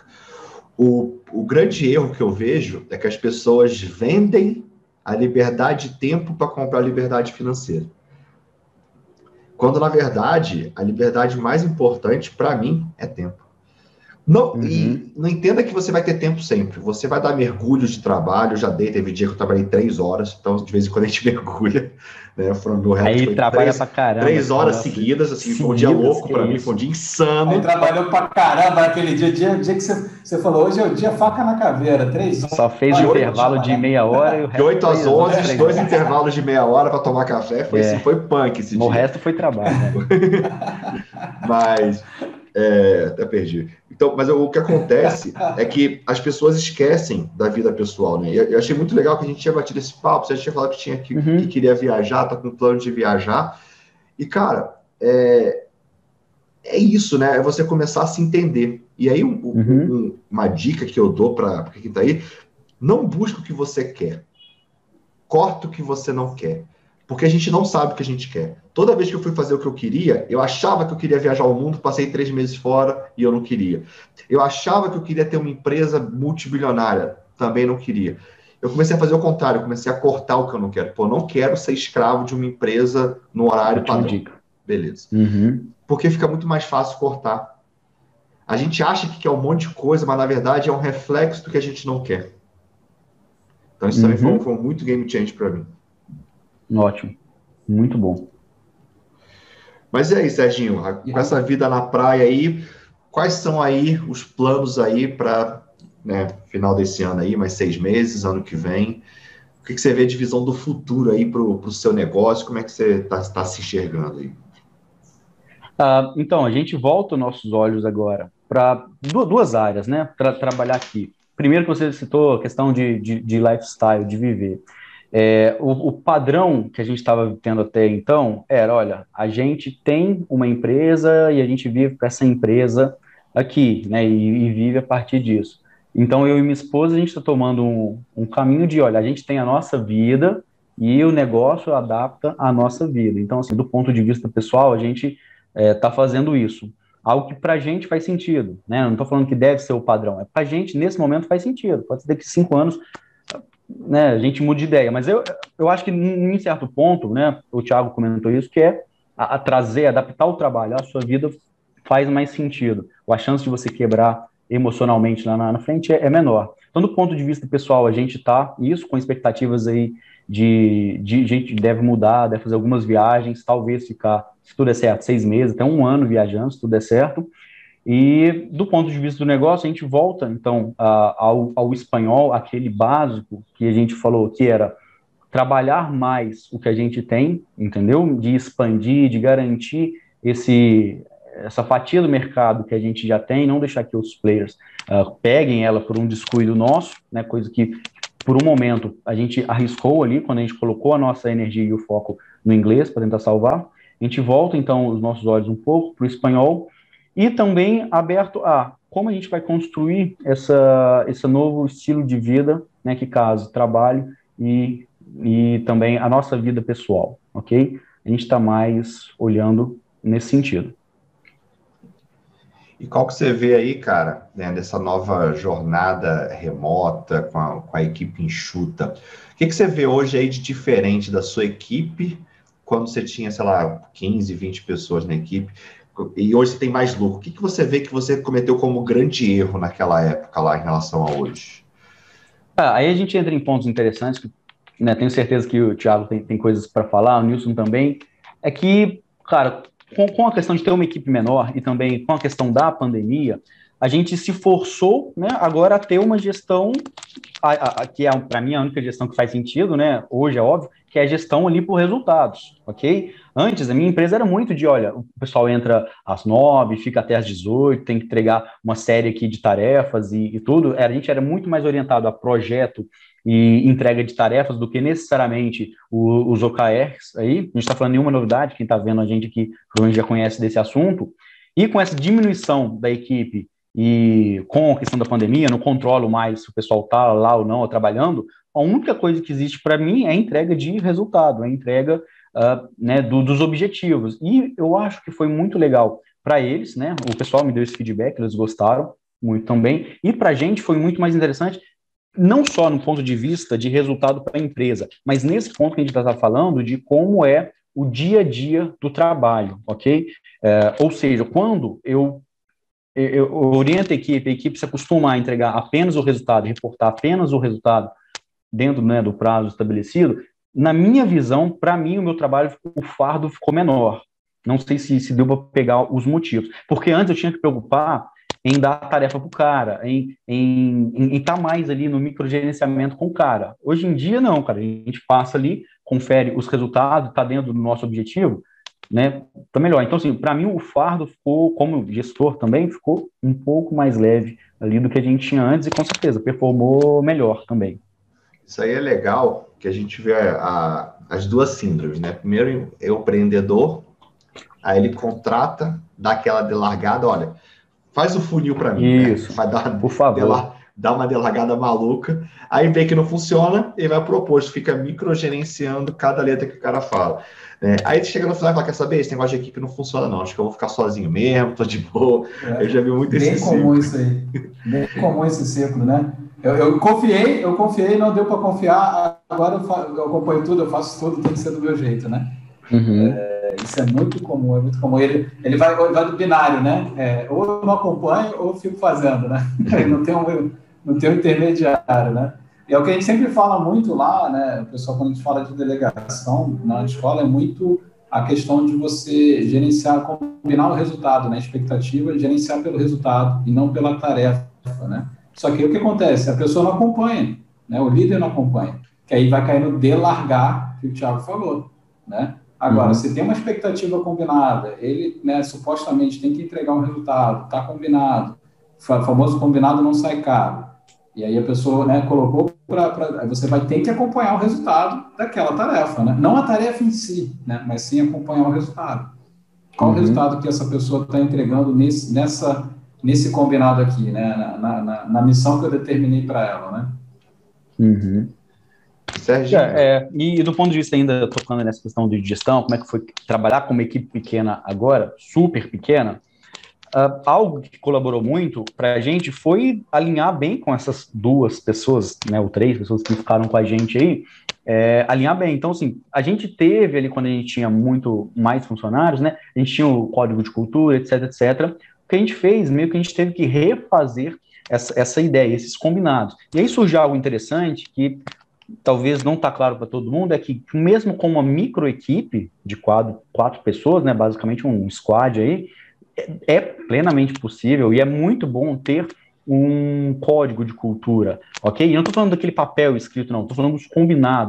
O grande erro que eu vejo é que as pessoas vendem a liberdade de tempo para comprar a liberdade financeira. Quando, na verdade, a liberdade mais importante para mim é tempo. Não, e não entenda que você vai ter tempo sempre. Você vai dar mergulhos de trabalho. Teve dia que eu trabalhei 3 horas, então de vez em quando a gente mergulha, né? Aí trabalha pra caramba. 3 horas seguidas, assim, foi um dia louco para mim, foi um dia insano. Aí trabalhou pra caramba aquele dia que você falou, hoje é o dia faca na caveira, 3 horas. Só fez um intervalo de meia hora e o resto. De 8 às 11, 2 intervalos de meia hora para tomar café, foi punk esse dia. O resto foi trabalho, né? Mas, até perdi. Então, mas o que acontece é que as pessoas esquecem da vida pessoal, né? Eu achei muito legal que a gente tinha batido esse papo, você tinha falado que queria viajar, tá com plano de viajar. E, cara, é isso, né? É você começar a se entender. E aí, uma dica que eu dou para quem tá aí, não busca o que você quer. Corta o que você não quer. Porque a gente não sabe o que a gente quer. Toda vez que eu fui fazer o que eu queria, eu achava que eu queria viajar ao mundo, passei 3 meses fora e eu não queria. Eu achava que eu queria ter uma empresa multibilionária, também não queria. Eu comecei a fazer o contrário, eu comecei a cortar o que eu não quero. Pô, não quero ser escravo de uma empresa no horário padrão. Beleza. Porque fica muito mais fácil cortar. A gente acha que quer um monte de coisa, mas na verdade é um reflexo do que a gente não quer. Então isso também foi muito game change para mim. Ótimo, muito bom. Mas é isso, Serginho, com essa vida na praia aí, quais são aí os planos aí para, né, final desse ano aí, mais 6 meses, ano que vem? O que você vê de visão do futuro aí para o seu negócio? Como é que você está se enxergando aí? Então, a gente volta os nossos olhos agora para duas áreas, né, para trabalhar aqui. Primeiro que você citou a questão de lifestyle, de viver. O padrão que a gente estava tendo até então era, olha, a gente tem uma empresa e a gente vive para essa empresa aqui, né, e vive a partir disso. Então, eu e minha esposa, a gente está tomando um caminho de, olha, a gente tem a nossa vida e o negócio adapta a nossa vida. Então, assim, do ponto de vista pessoal, a gente está fazendo isso. Algo que para a gente faz sentido, né? Não estou falando que deve ser o padrão, para a gente, nesse momento, faz sentido. Pode ser daqui a 5 anos, né, a gente muda de ideia, mas eu acho que em certo ponto, né, o Thiago comentou isso, que é adaptar o trabalho à sua vida faz mais sentido. A chance de você quebrar emocionalmente lá na frente é menor. Então, do ponto de vista pessoal, a gente está isso com expectativas aí de gente deve mudar, deve fazer algumas viagens, talvez ficar, se tudo der certo, 6 meses, até 1 ano viajando, se tudo der certo. E do ponto de vista do negócio, a gente volta, então, ao espanhol, aquele básico que a gente falou que era trabalhar mais o que a gente tem, entendeu? De expandir, de garantir essa fatia do mercado que a gente já tem, não deixar que os players peguem ela por um descuido nosso, né? Coisa que, por um momento, a gente arriscou ali, quando a gente colocou a nossa energia e o foco no inglês para tentar salvar. A gente volta, então, os nossos olhos um pouco para o espanhol e também aberto a como a gente vai construir esse novo estilo de vida, né, que case trabalho e também a nossa vida pessoal, ok? A gente está mais olhando nesse sentido. E qual que você vê aí, cara, né, dessa nova jornada remota com a equipe enxuta? O que você vê hoje aí de diferente da sua equipe quando você tinha, sei lá, 15, 20 pessoas na equipe e hoje você tem mais lucro? O que você vê que você cometeu como grande erro naquela época lá em relação a hoje? Aí a gente entra em pontos interessantes, que, né, tenho certeza que o Thiago tem coisas para falar, o Nilson também, é que, cara, com a questão de ter uma equipe menor e também com a questão da pandemia, a gente se forçou, né, agora a ter uma gestão, que é, para mim, a única gestão que faz sentido, né, hoje é óbvio, que é a gestão ali por resultados, ok? Antes, a minha empresa era muito de, olha, o pessoal entra às 9, fica até às 18, tem que entregar uma série aqui de tarefas e tudo. A gente era muito mais orientado a projeto e entrega de tarefas do que necessariamente os OKRs aí. A gente está falando nenhuma novidade, quem está vendo a gente aqui provavelmente já conhece desse assunto. E com essa diminuição da equipe e com a questão da pandemia, não controlo mais se o pessoal está lá ou não, ou trabalhando, a única coisa que existe para mim é a entrega de resultado, é a entrega né, dos objetivos. E eu acho que foi muito legal para eles, né? O pessoal me deu esse feedback, eles gostaram muito também. E para a gente foi muito mais interessante, não só no ponto de vista de resultado para a empresa, mas nesse ponto que a gente está falando de como é o dia a dia do trabalho, ok? Ou seja, quando eu oriento a equipe se acostuma a entregar apenas o resultado, reportar apenas o resultado dentro, né, do prazo estabelecido, na minha visão, para mim, o meu trabalho, o fardo ficou menor. Não sei se deu para pegar os motivos. Porque antes eu tinha que preocupar em dar tarefa para o cara, em estar mais ali no microgerenciamento com o cara. Hoje em dia, não, cara. A gente passa ali, confere os resultados, está dentro do nosso objetivo, né? Tá melhor. Então, assim, para mim, o fardo ficou, como gestor também, ficou um pouco mais leve ali do que a gente tinha antes e, com certeza, performou melhor também. Isso aí é legal, que a gente vê as duas síndromes, né? Primeiro, é o empreendedor, aí ele contrata, dá aquela delargada, olha, faz o funil para mim, isso, né? Vai dar, por favor. Dá uma delargada maluca, aí vê que não funciona, ele vai propor, fica microgerenciando cada letra que o cara fala. Né? Aí ele chega no final e fala, quer saber, esse negócio de equipe não funciona não, acho que eu vou ficar sozinho mesmo, tô de boa. Eu já vi muito esse ciclo. Bem comum isso aí, bem comum esse ciclo, né? Eu confiei, não deu para confiar, agora eu acompanho tudo, eu faço tudo, tem que ser do meu jeito, né? Uhum. Isso é muito comum, é muito comum. Ele vai do binário, né? Ou eu não acompanho ou eu fico fazendo, né? Não tem um intermediário, né? E é o que a gente sempre fala muito lá, né? O pessoal, quando a gente fala de delegação na escola, é muito a questão de você gerenciar, combinar o resultado, né? A expectativa é gerenciar pelo resultado e não pela tarefa, né? Só que o que acontece? A pessoa não acompanha, né? O líder não acompanha, que aí vai cair no delargar, que o Thiago falou, né? Agora, se tem uma expectativa combinada, ele, né, supostamente tem que entregar um resultado, está combinado, o famoso combinado não sai caro, e aí a pessoa, né, colocou você vai ter que acompanhar o resultado daquela tarefa, né? Não a tarefa em si, né, mas sim acompanhar o resultado. Qual o resultado que essa pessoa está entregando nesse combinado aqui, né? Na missão que eu determinei para ela, né? Uhum. Serginho. E do ponto de vista ainda, tocando nessa questão de gestão, como é que foi trabalhar com uma equipe pequena agora, super pequena, algo que colaborou muito para a gente foi alinhar bem com essas duas pessoas, né, ou três pessoas que ficaram com a gente aí, alinhar bem. Então, assim, a gente teve ali, quando a gente tinha muito mais funcionários, né, a gente tinha o código de cultura, etc, etc. O que a gente fez, meio que a gente teve que refazer essa ideia, esses combinados. E aí surgiu algo interessante que talvez não está claro para todo mundo, é que mesmo com uma microequipe de quatro pessoas, né, basicamente um squad aí, é plenamente possível e é muito bom ter um código de cultura, ok? E eu não estou falando daquele papel escrito, não, estou falando dos combinados.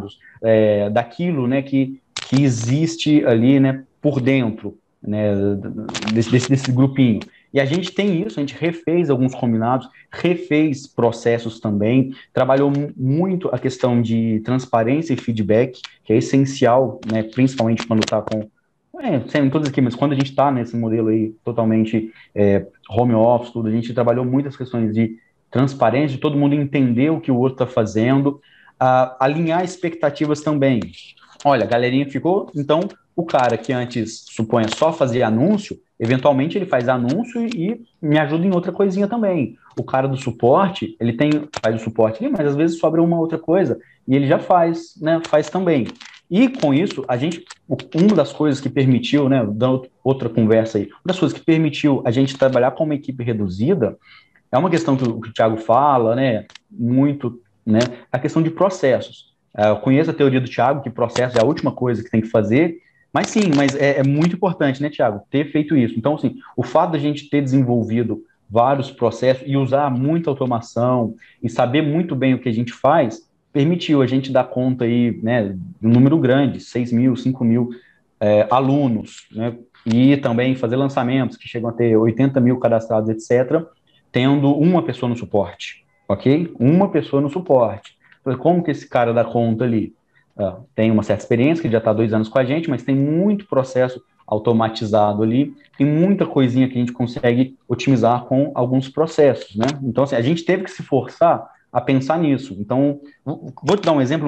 daquilo, né, que existe ali, né, por dentro, né, desse grupinho. E a gente tem isso, a gente refez alguns combinados, refez processos também, trabalhou muito a questão de transparência e feedback, que é essencial, né, principalmente quando está com... em todas aqui, mas quando a gente está nesse modelo aí totalmente home office, tudo, a gente trabalhou muitas questões de transparência, de todo mundo entender o que o outro está fazendo, alinhar expectativas também. Olha, a galerinha ficou, então o cara que antes, suponha, só fazia anúncio, eventualmente ele faz anúncio e me ajuda em outra coisinha também. O cara do suporte, ele faz o suporte ali, mas às vezes sobra uma outra coisa, e ele já faz, né, faz também. E com isso, uma das coisas que permitiu, né, dando outra conversa aí, uma das coisas que permitiu a gente trabalhar com uma equipe reduzida, é uma questão que o Thiago fala, né, muito, né, a questão de processos. Eu conheço a teoria do Thiago, que processo é a última coisa que tem que fazer, mas sim, é muito importante, né, Thiago, ter feito isso. Então, assim, o fato de a gente ter desenvolvido vários processos e usar muita automação e saber muito bem o que a gente faz, permitiu a gente dar conta aí, né, de um número grande, 6 mil, 5 mil alunos, né, e também fazer lançamentos que chegam a ter 80 mil cadastrados, etc., tendo uma pessoa no suporte, ok? Uma pessoa no suporte. Como que esse cara dá conta ali? Tem uma certa experiência, que já está 2 anos com a gente, mas tem muito processo automatizado ali, tem muita coisinha que a gente consegue otimizar com alguns processos, né? Então, assim, a gente teve que se forçar a pensar nisso. Então, vou te dar um exemplo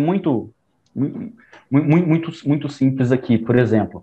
muito simples aqui, por exemplo.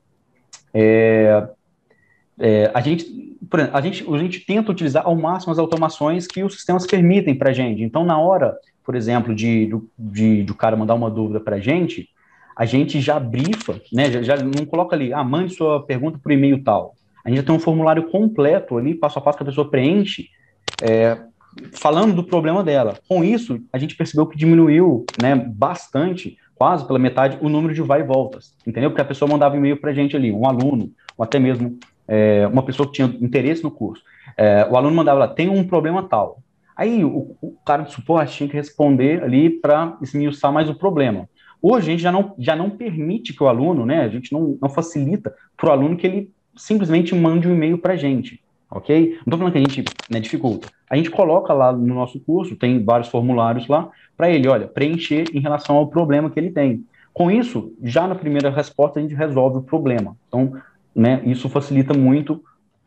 A gente tenta utilizar ao máximo as automações que os sistemas permitem para a gente. Então, na hora, por exemplo, do cara mandar uma dúvida para a gente já brifa, né? Já não coloca ali, mande sua pergunta por e-mail tal. A gente já tem um formulário completo ali, passo a passo, que a pessoa preenche, falando do problema dela. Com isso, a gente percebeu que diminuiu, né, bastante, quase pela metade, o número de vai e voltas, entendeu? Porque a pessoa mandava e-mail para a gente ali, um aluno, ou até mesmo uma pessoa que tinha interesse no curso. O aluno mandava lá, tem um problema tal. Aí o cara de suporte tinha que responder ali para esmiuçar mais o problema. Hoje a gente já não permite que o aluno, né, a gente não facilita para o aluno que ele simplesmente mande um e-mail para a gente, ok? Não estou falando que a gente, né, dificulta. A gente coloca lá no nosso curso, tem vários formulários lá, para ele, olha, preencher em relação ao problema que ele tem. Com isso, já na primeira resposta a gente resolve o problema. Então, né, isso facilita muito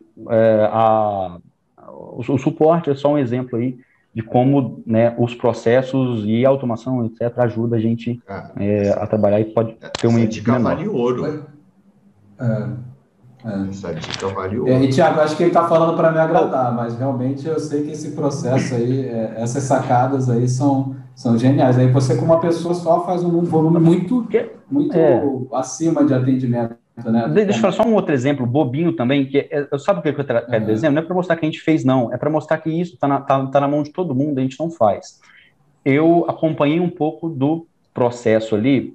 o suporte. É só um exemplo aí de como, né, os processos e a automação, etc., ajuda a gente a trabalhar e pode ter uma dica menor. Vale ouro. Essa dica vale ouro. E, Thiago, acho que ele está falando para me agradar, mas realmente eu sei que esse processo aí, essas sacadas aí são geniais. Aí você, com uma pessoa só, faz um volume muito acima de atendimento. Né? Deixa eu falar só um outro exemplo, bobinho também, que sabe o que eu quero dizer? Não é para mostrar que a gente fez, não. É para mostrar que isso está na mão de todo mundo, a gente não faz. Eu acompanhei um pouco do processo ali,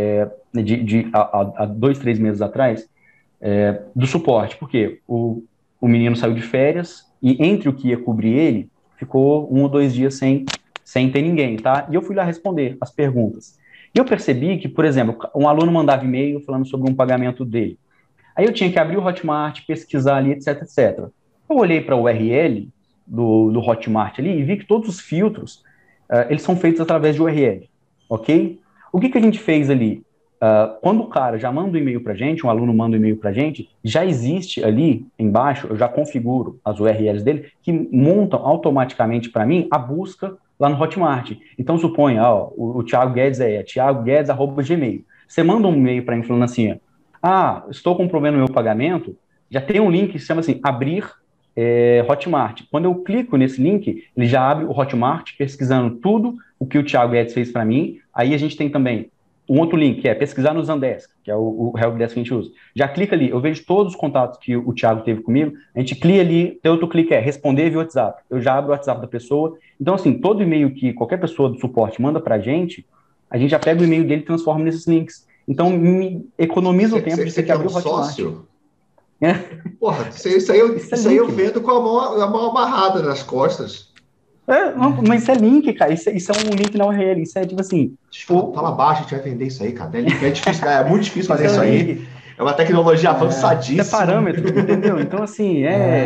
há 2, 3 meses atrás, do suporte, porque o menino saiu de férias e entre o que ia cobrir ele, ficou 1 ou 2 dias sem ter ninguém, tá? E eu fui lá responder as perguntas. E eu percebi que, por exemplo, um aluno mandava e-mail falando sobre um pagamento dele. Aí eu tinha que abrir o Hotmart, pesquisar ali, etc, etc. Eu olhei para o URL do Hotmart ali e vi que todos os filtros, eles são feitos através de URL, ok? O que a gente fez ali? Quando o cara já manda um e-mail para a gente, um aluno manda um e-mail para a gente, já existe ali embaixo, eu já configuro as URLs dele, que montam automaticamente para mim a busca lá no Hotmart. Então, suponha, o Thiago Guedes thiagoguedes@gmail. Você manda um e-mail para mim falando assim, estou com um problema no meu pagamento, já tem um link que se chama assim, abrir Hotmart. Quando eu clico nesse link, ele já abre o Hotmart, pesquisando tudo o que o Thiago Guedes fez para mim. Aí a gente tem também um outro link, que é pesquisar no Zendesk, que é o helpdesk que a gente usa. Já clica ali, eu vejo todos os contatos que o Thiago teve comigo, a gente clica ali, tem outro clique, responder via WhatsApp. Eu já abro o WhatsApp da pessoa. Então, assim, todo e-mail que qualquer pessoa do suporte manda pra gente, a gente já pega o e-mail dele e transforma nesses links. Então, me economiza o tempo de ter que abrir o Hotmart. Sócio? Porra, isso aí eu vendo com a mão amarrada nas costas. Mas isso é link, cara. Isso é um link na URL. Isso é tipo assim. Fala abaixo, a gente vai vender isso aí, cara. É difícil, é muito difícil fazer isso aí. É uma tecnologia avançadíssima. Isso é parâmetro, entendeu? Então, assim,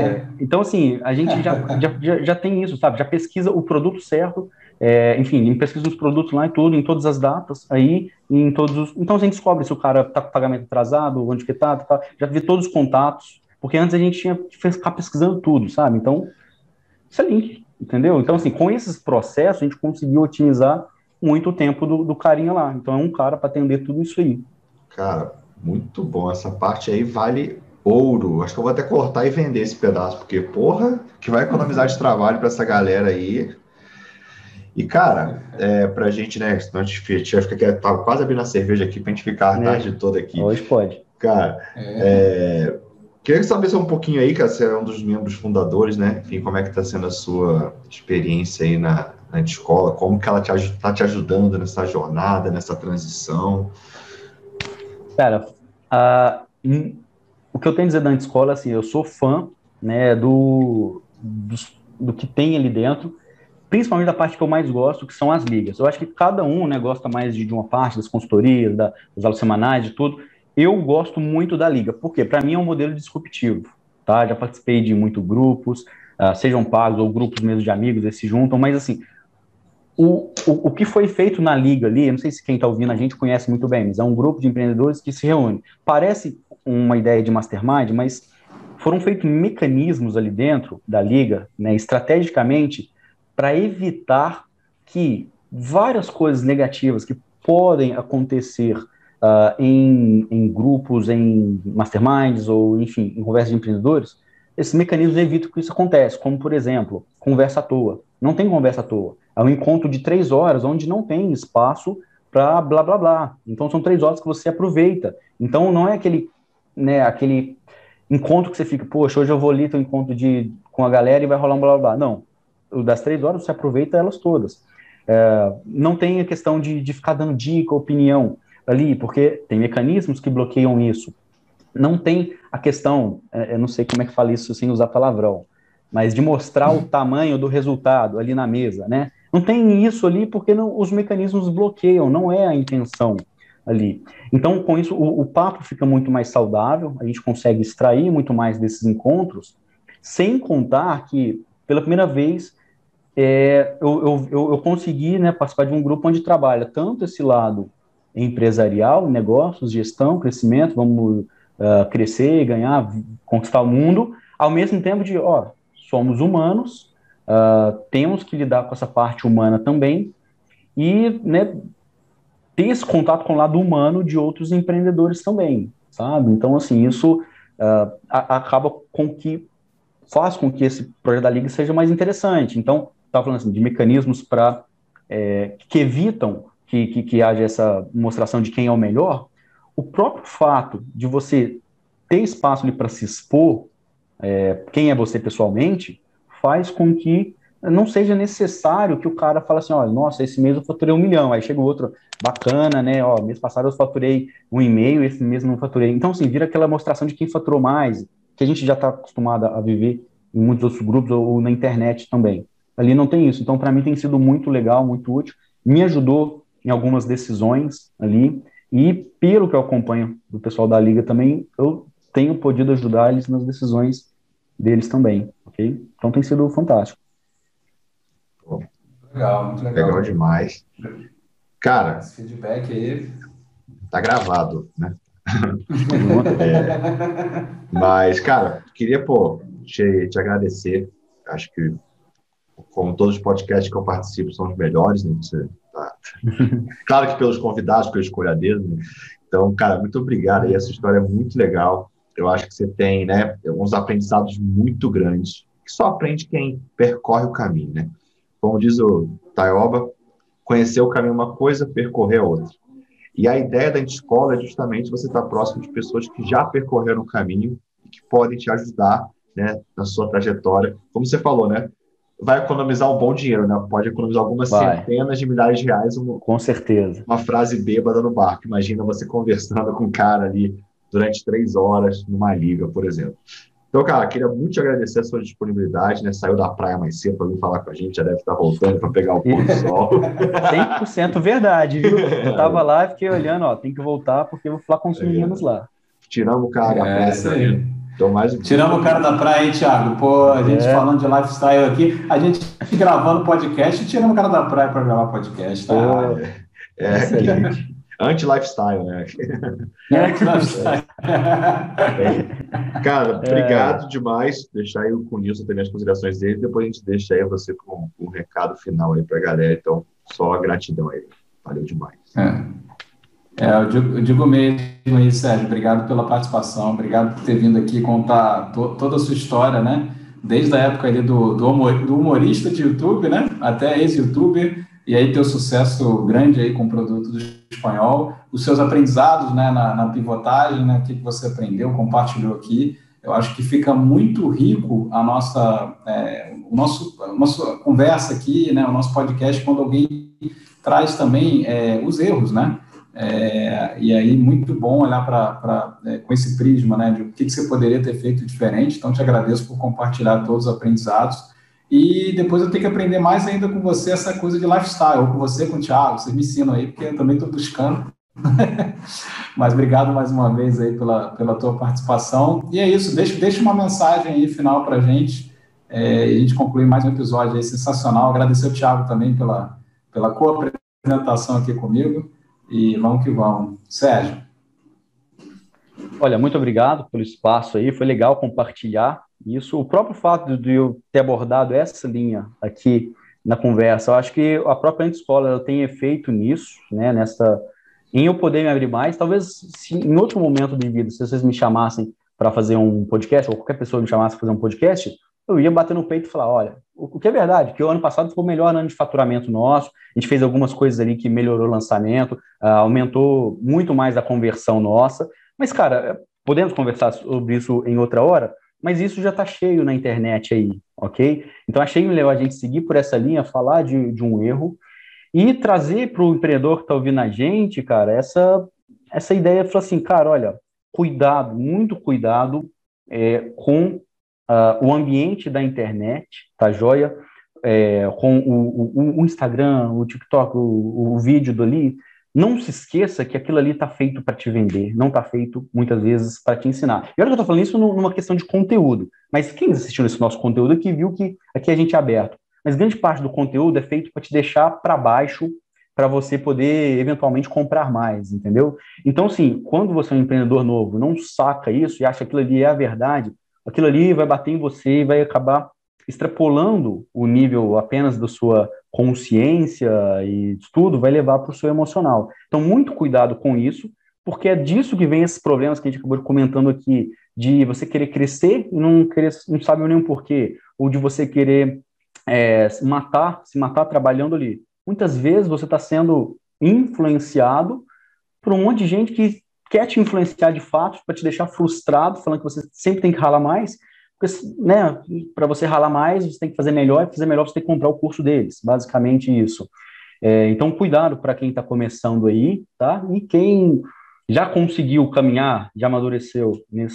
a gente já tem isso, sabe? Já pesquisa o produto certo, enfim, pesquisa os produtos lá e tudo, em todas as datas, aí, em todos os... Então, a gente descobre se o cara tá com pagamento atrasado, onde que tá, já vê todos os contatos, porque antes a gente tinha que ficar pesquisando tudo, sabe? Então, isso é link, entendeu? Então, assim, com esses processos, a gente conseguiu otimizar muito o tempo do carinha lá. Então, é um cara para atender tudo isso aí. Cara, muito bom. Essa parte aí vale ouro. Acho que eu vou até cortar e vender esse pedaço, porque, porra, que vai economizar de trabalho para essa galera aí. E, cara, pra gente, né, senão a gente fica aqui, tava quase abrindo a cerveja aqui pra gente ficar a tarde toda aqui. Hoje pode. Cara, queria saber só um pouquinho aí, cara, você é um dos membros fundadores, né? Enfim, como é que tá sendo a sua experiência aí na escola? Como que ela tá te ajudando nessa jornada, nessa transição? Cara, o que eu tenho a dizer da escola, assim, eu sou fã, né, do que tem ali dentro, principalmente da parte que eu mais gosto, que são as ligas. Eu acho que cada um, né, gosta mais de uma parte das consultorias, das aulas semanais, de tudo. Eu gosto muito da liga. Por quê? Para mim é um modelo disruptivo, tá? Já participei de muitos grupos, sejam pagos ou grupos mesmo de amigos, eles se juntam, mas assim, o que foi feito na liga ali, eu não sei se quem está ouvindo a gente conhece muito bem, mas é um grupo de empreendedores que se reúne. Parece uma ideia de mastermind, mas foram feitos mecanismos ali dentro da liga, né, estrategicamente, para evitar que várias coisas negativas que podem acontecer em grupos, em masterminds ou, enfim, em conversas de empreendedores, esses mecanismos evitam que isso aconteça, como, por exemplo, conversa à toa. Não tem conversa à toa. É um encontro de 3 horas, onde não tem espaço para blá, blá, blá. Então, são 3 horas que você aproveita. Então, não é aquele encontro que você fica, poxa, hoje eu vou ali ter um encontro com a galera e vai rolar um blá, blá, blá. Não. Das 3 horas, você aproveita elas todas. Não tem a questão de ficar dando dica, opinião ali, porque tem mecanismos que bloqueiam isso. Não tem a questão, eu não sei como é que fala isso sem usar palavrão, mas de mostrar o tamanho do resultado ali na mesa, né? Não tem isso ali porque os mecanismos bloqueiam, não é a intenção ali. Então, com isso, o papo fica muito mais saudável, a gente consegue extrair muito mais desses encontros, sem contar que, pela primeira vez, eu consegui, né, participar de um grupo onde trabalha tanto esse lado empresarial, negócios, gestão, crescimento, vamos crescer, ganhar, conquistar o mundo, ao mesmo tempo de, somos humanos, temos que lidar com essa parte humana também, e, né, ter esse contato com o lado humano de outros empreendedores também, sabe? Então, assim, isso acaba faz com que esse projeto da Liga seja mais interessante. Então, estava falando assim, de mecanismos que evitam que haja essa demonstração de quem é o melhor. O próprio fato de você ter espaço ali para se expor, quem é você pessoalmente, faz com que não seja necessário que o cara fale assim, olha, nossa, esse mês eu faturei 1 milhão, aí chega o outro, bacana, né, mês passado eu faturei 1,5, esse mês não faturei. Então, assim, vira aquela mostração de quem faturou mais, que a gente já está acostumado a viver em muitos outros grupos ou na internet também. Ali não tem isso. Então, para mim, tem sido muito legal, muito útil. Me ajudou em algumas decisões ali. E, pelo que eu acompanho do pessoal da Liga também, eu tenho podido ajudar eles nas decisões deles também, ok? Então, tem sido fantástico. Legal, muito legal. Legal demais. Cara, esse feedback aí... Tá gravado, né? Mas, cara, queria, te agradecer. Acho que, como todos os podcasts que eu participo, são os melhores, né? Claro que pelos convidados, pela escolha deles, né? Então, cara, muito obrigado aí. Essa história é muito legal. Eu acho que você tem, né, uns aprendizados muito grandes, que só aprende quem percorre o caminho, né? Como diz o Taioba, conhecer o caminho é uma coisa, percorrer é outra. E a ideia da escola é justamente você estar próximo de pessoas que já percorreram o caminho e que podem te ajudar, né, na sua trajetória. Como você falou, né? Vai economizar um bom dinheiro, né? Pode economizar algumas centenas de milhares de reais. Com certeza. Uma frase bêbada no barco. Imagina você conversando com um cara ali durante 3 horas numa liga, por exemplo. Então, cara, queria muito te agradecer a sua disponibilidade, né? Saiu da praia mais cedo para vir falar com a gente, já deve estar voltando para pegar o pôr do sol. 100% verdade, viu? Eu tava lá e fiquei olhando, ó, tem que voltar porque eu vou falar com os meninos lá. Tiramos o cara da praia. Isso aí. Então, Tiramos o cara da praia, hein, Thiago? Pô, a gente falando de lifestyle aqui, a gente gravando podcast e tirando o cara da praia para gravar podcast, tá? Excelente. Anti-lifestyle, né? Anti-lifestyle. Cara, obrigado demais. Deixar aí com o Nilson também as considerações dele. Depois a gente deixa aí você com um recado final aí pra galera. Então, só a gratidão aí. Valeu demais. Eu digo mesmo aí, Sérgio, obrigado pela participação, obrigado por ter vindo aqui contar toda a sua história, né? Desde a época ali do humorista de YouTube, né? Até ex-youtuber, e aí teu sucesso grande aí com o produto do espanhol, os seus aprendizados, né, na pivotagem, né, o que você aprendeu, compartilhou aqui. Eu acho que fica muito rico a nossa conversa aqui, né, o nosso podcast, quando alguém traz também os erros, né? E aí, muito bom olhar com esse prisma, né, de o que você poderia ter feito diferente. Então, te agradeço por compartilhar todos os aprendizados. E depois eu tenho que aprender mais ainda com você essa coisa de lifestyle, ou com você, com o Thiago. Vocês me ensinam aí, porque eu também estou buscando. Mas obrigado mais uma vez aí pela tua participação. E é isso, deixa uma mensagem aí final para a gente. E a gente concluir mais um episódio aí sensacional. Agradecer ao Thiago também pela co-apresentação aqui comigo. E vamos que vamos. Sérgio. Olha, muito obrigado pelo espaço aí, foi legal compartilhar isso. O próprio fato de eu ter abordado essa linha aqui na conversa, eu acho que a própria Anti-Escola tem efeito nisso, né, em eu poder me abrir mais. Talvez, se em outro momento de vida, se vocês me chamassem para fazer um podcast, ou qualquer pessoa me chamasse para fazer um podcast, eu ia bater no peito e falar, olha, o que é verdade, que o ano passado foi o melhor ano de faturamento nosso, a gente fez algumas coisas ali que melhorou o lançamento, aumentou muito mais a conversão nossa, mas, cara, podemos conversar sobre isso em outra hora, mas isso já está cheio na internet aí, ok? Então, achei melhor a gente seguir por essa linha, falar de um erro e trazer para o empreendedor que está ouvindo a gente, cara, essa ideia, falar assim, cara, olha, cuidado, muito cuidado com o ambiente da internet, tá joia? Com o Instagram, o TikTok, o vídeo dali, não se esqueça que aquilo ali está feito para te vender, não está feito, muitas vezes, para te ensinar. E olha que eu estou falando isso numa questão de conteúdo, mas quem assistiu esse nosso conteúdo aqui viu que aqui a gente é aberto. Mas grande parte do conteúdo é feito para te deixar para baixo, para você poder, eventualmente, comprar mais, entendeu? Então, assim, quando você é um empreendedor novo, não saca isso e acha que aquilo ali é a verdade, aquilo ali vai bater em você e vai acabar extrapolando o nível apenas da sua consciência e tudo, vai levar para o seu emocional. Então, muito cuidado com isso, porque é disso que vem esses problemas que a gente acabou comentando aqui, de você querer crescer e não sabe nem o porquê, ou de você querer se matar trabalhando ali. Muitas vezes você está sendo influenciado por um monte de gente que quer te influenciar de fato, para te deixar frustrado, falando que você sempre tem que ralar mais, porque, né, para você ralar mais, você tem que fazer melhor, e fazer melhor você tem que comprar o curso deles, basicamente isso. Então, cuidado para quem está começando aí, tá? E quem já conseguiu caminhar, já amadureceu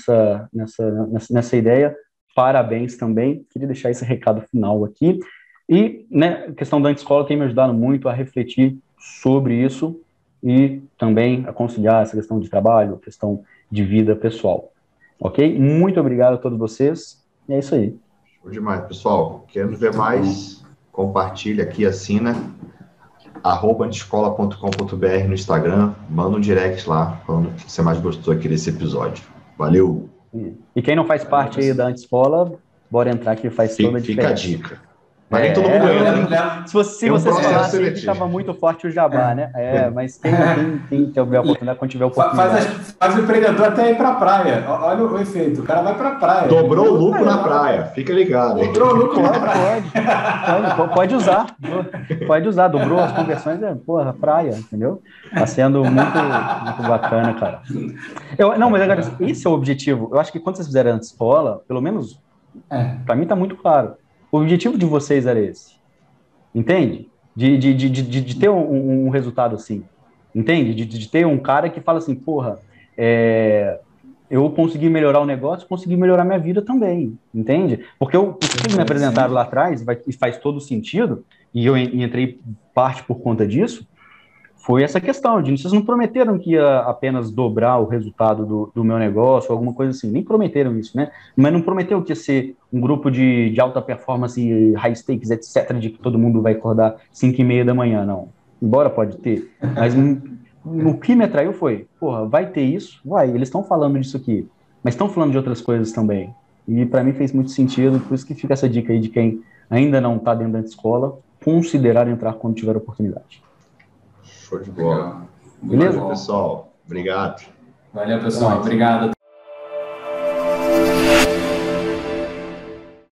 nessa ideia, parabéns também. Queria deixar esse recado final aqui. E, né, a questão da Anti-Escola tem me ajudado muito a refletir sobre isso e também a conciliar essa questão de trabalho, questão de vida pessoal. Ok? Muito obrigado a todos vocês. E é isso aí. Show demais, pessoal. Querendo ver mais? Compartilha aqui, assina. @antiescola.com.br no Instagram. Manda um direct lá, falando o que você mais gostou aqui desse episódio. Valeu! E quem não faz parte aí da Anti-Escola, bora entrar que faz toda a diferença. Fica a dica. Mas nem todo mundo ganha. Se vocês falassem que estava muito forte o jabá, né? Mas quem tiver a oportunidade, quando tiver a oportunidade. Faz o empreendedor até ir para a praia. Olha o efeito. O cara vai para a praia. Dobrou o lucro na praia. Fica ligado. Dobrou o lucro na praia. Pode usar. Pode usar. Dobrou as conversões. Praia, entendeu? Está sendo muito bacana, cara. Mas agora, esse é o objetivo. Eu acho que quando vocês fizerem a escola, pelo menos, para mim está muito claro. O objetivo de vocês era esse, entende? De ter um resultado assim, entende? De ter um cara que fala assim, porra, eu consegui melhorar o negócio, consegui melhorar minha vida também, entende? Porque o que eles me apresentaram lá atrás, e faz todo sentido, e eu entrei parte por conta disso, foi essa questão de vocês não prometeram que ia apenas dobrar o resultado do meu negócio, alguma coisa assim, nem prometeram isso, né? Mas não prometeu que ia ser um grupo de alta performance, high stakes, etc., de que todo mundo vai acordar 5:30 da manhã, não. Embora pode ter, mas o que me atraiu foi, porra, vai ter isso? Vai, eles estão falando disso aqui, mas estão falando de outras coisas também. E para mim fez muito sentido, por isso que fica essa dica aí de quem ainda não está dentro da escola, considerar entrar quando tiver oportunidade. Show de bola. Beleza, pessoal? Obrigado. Valeu, pessoal. Obrigado.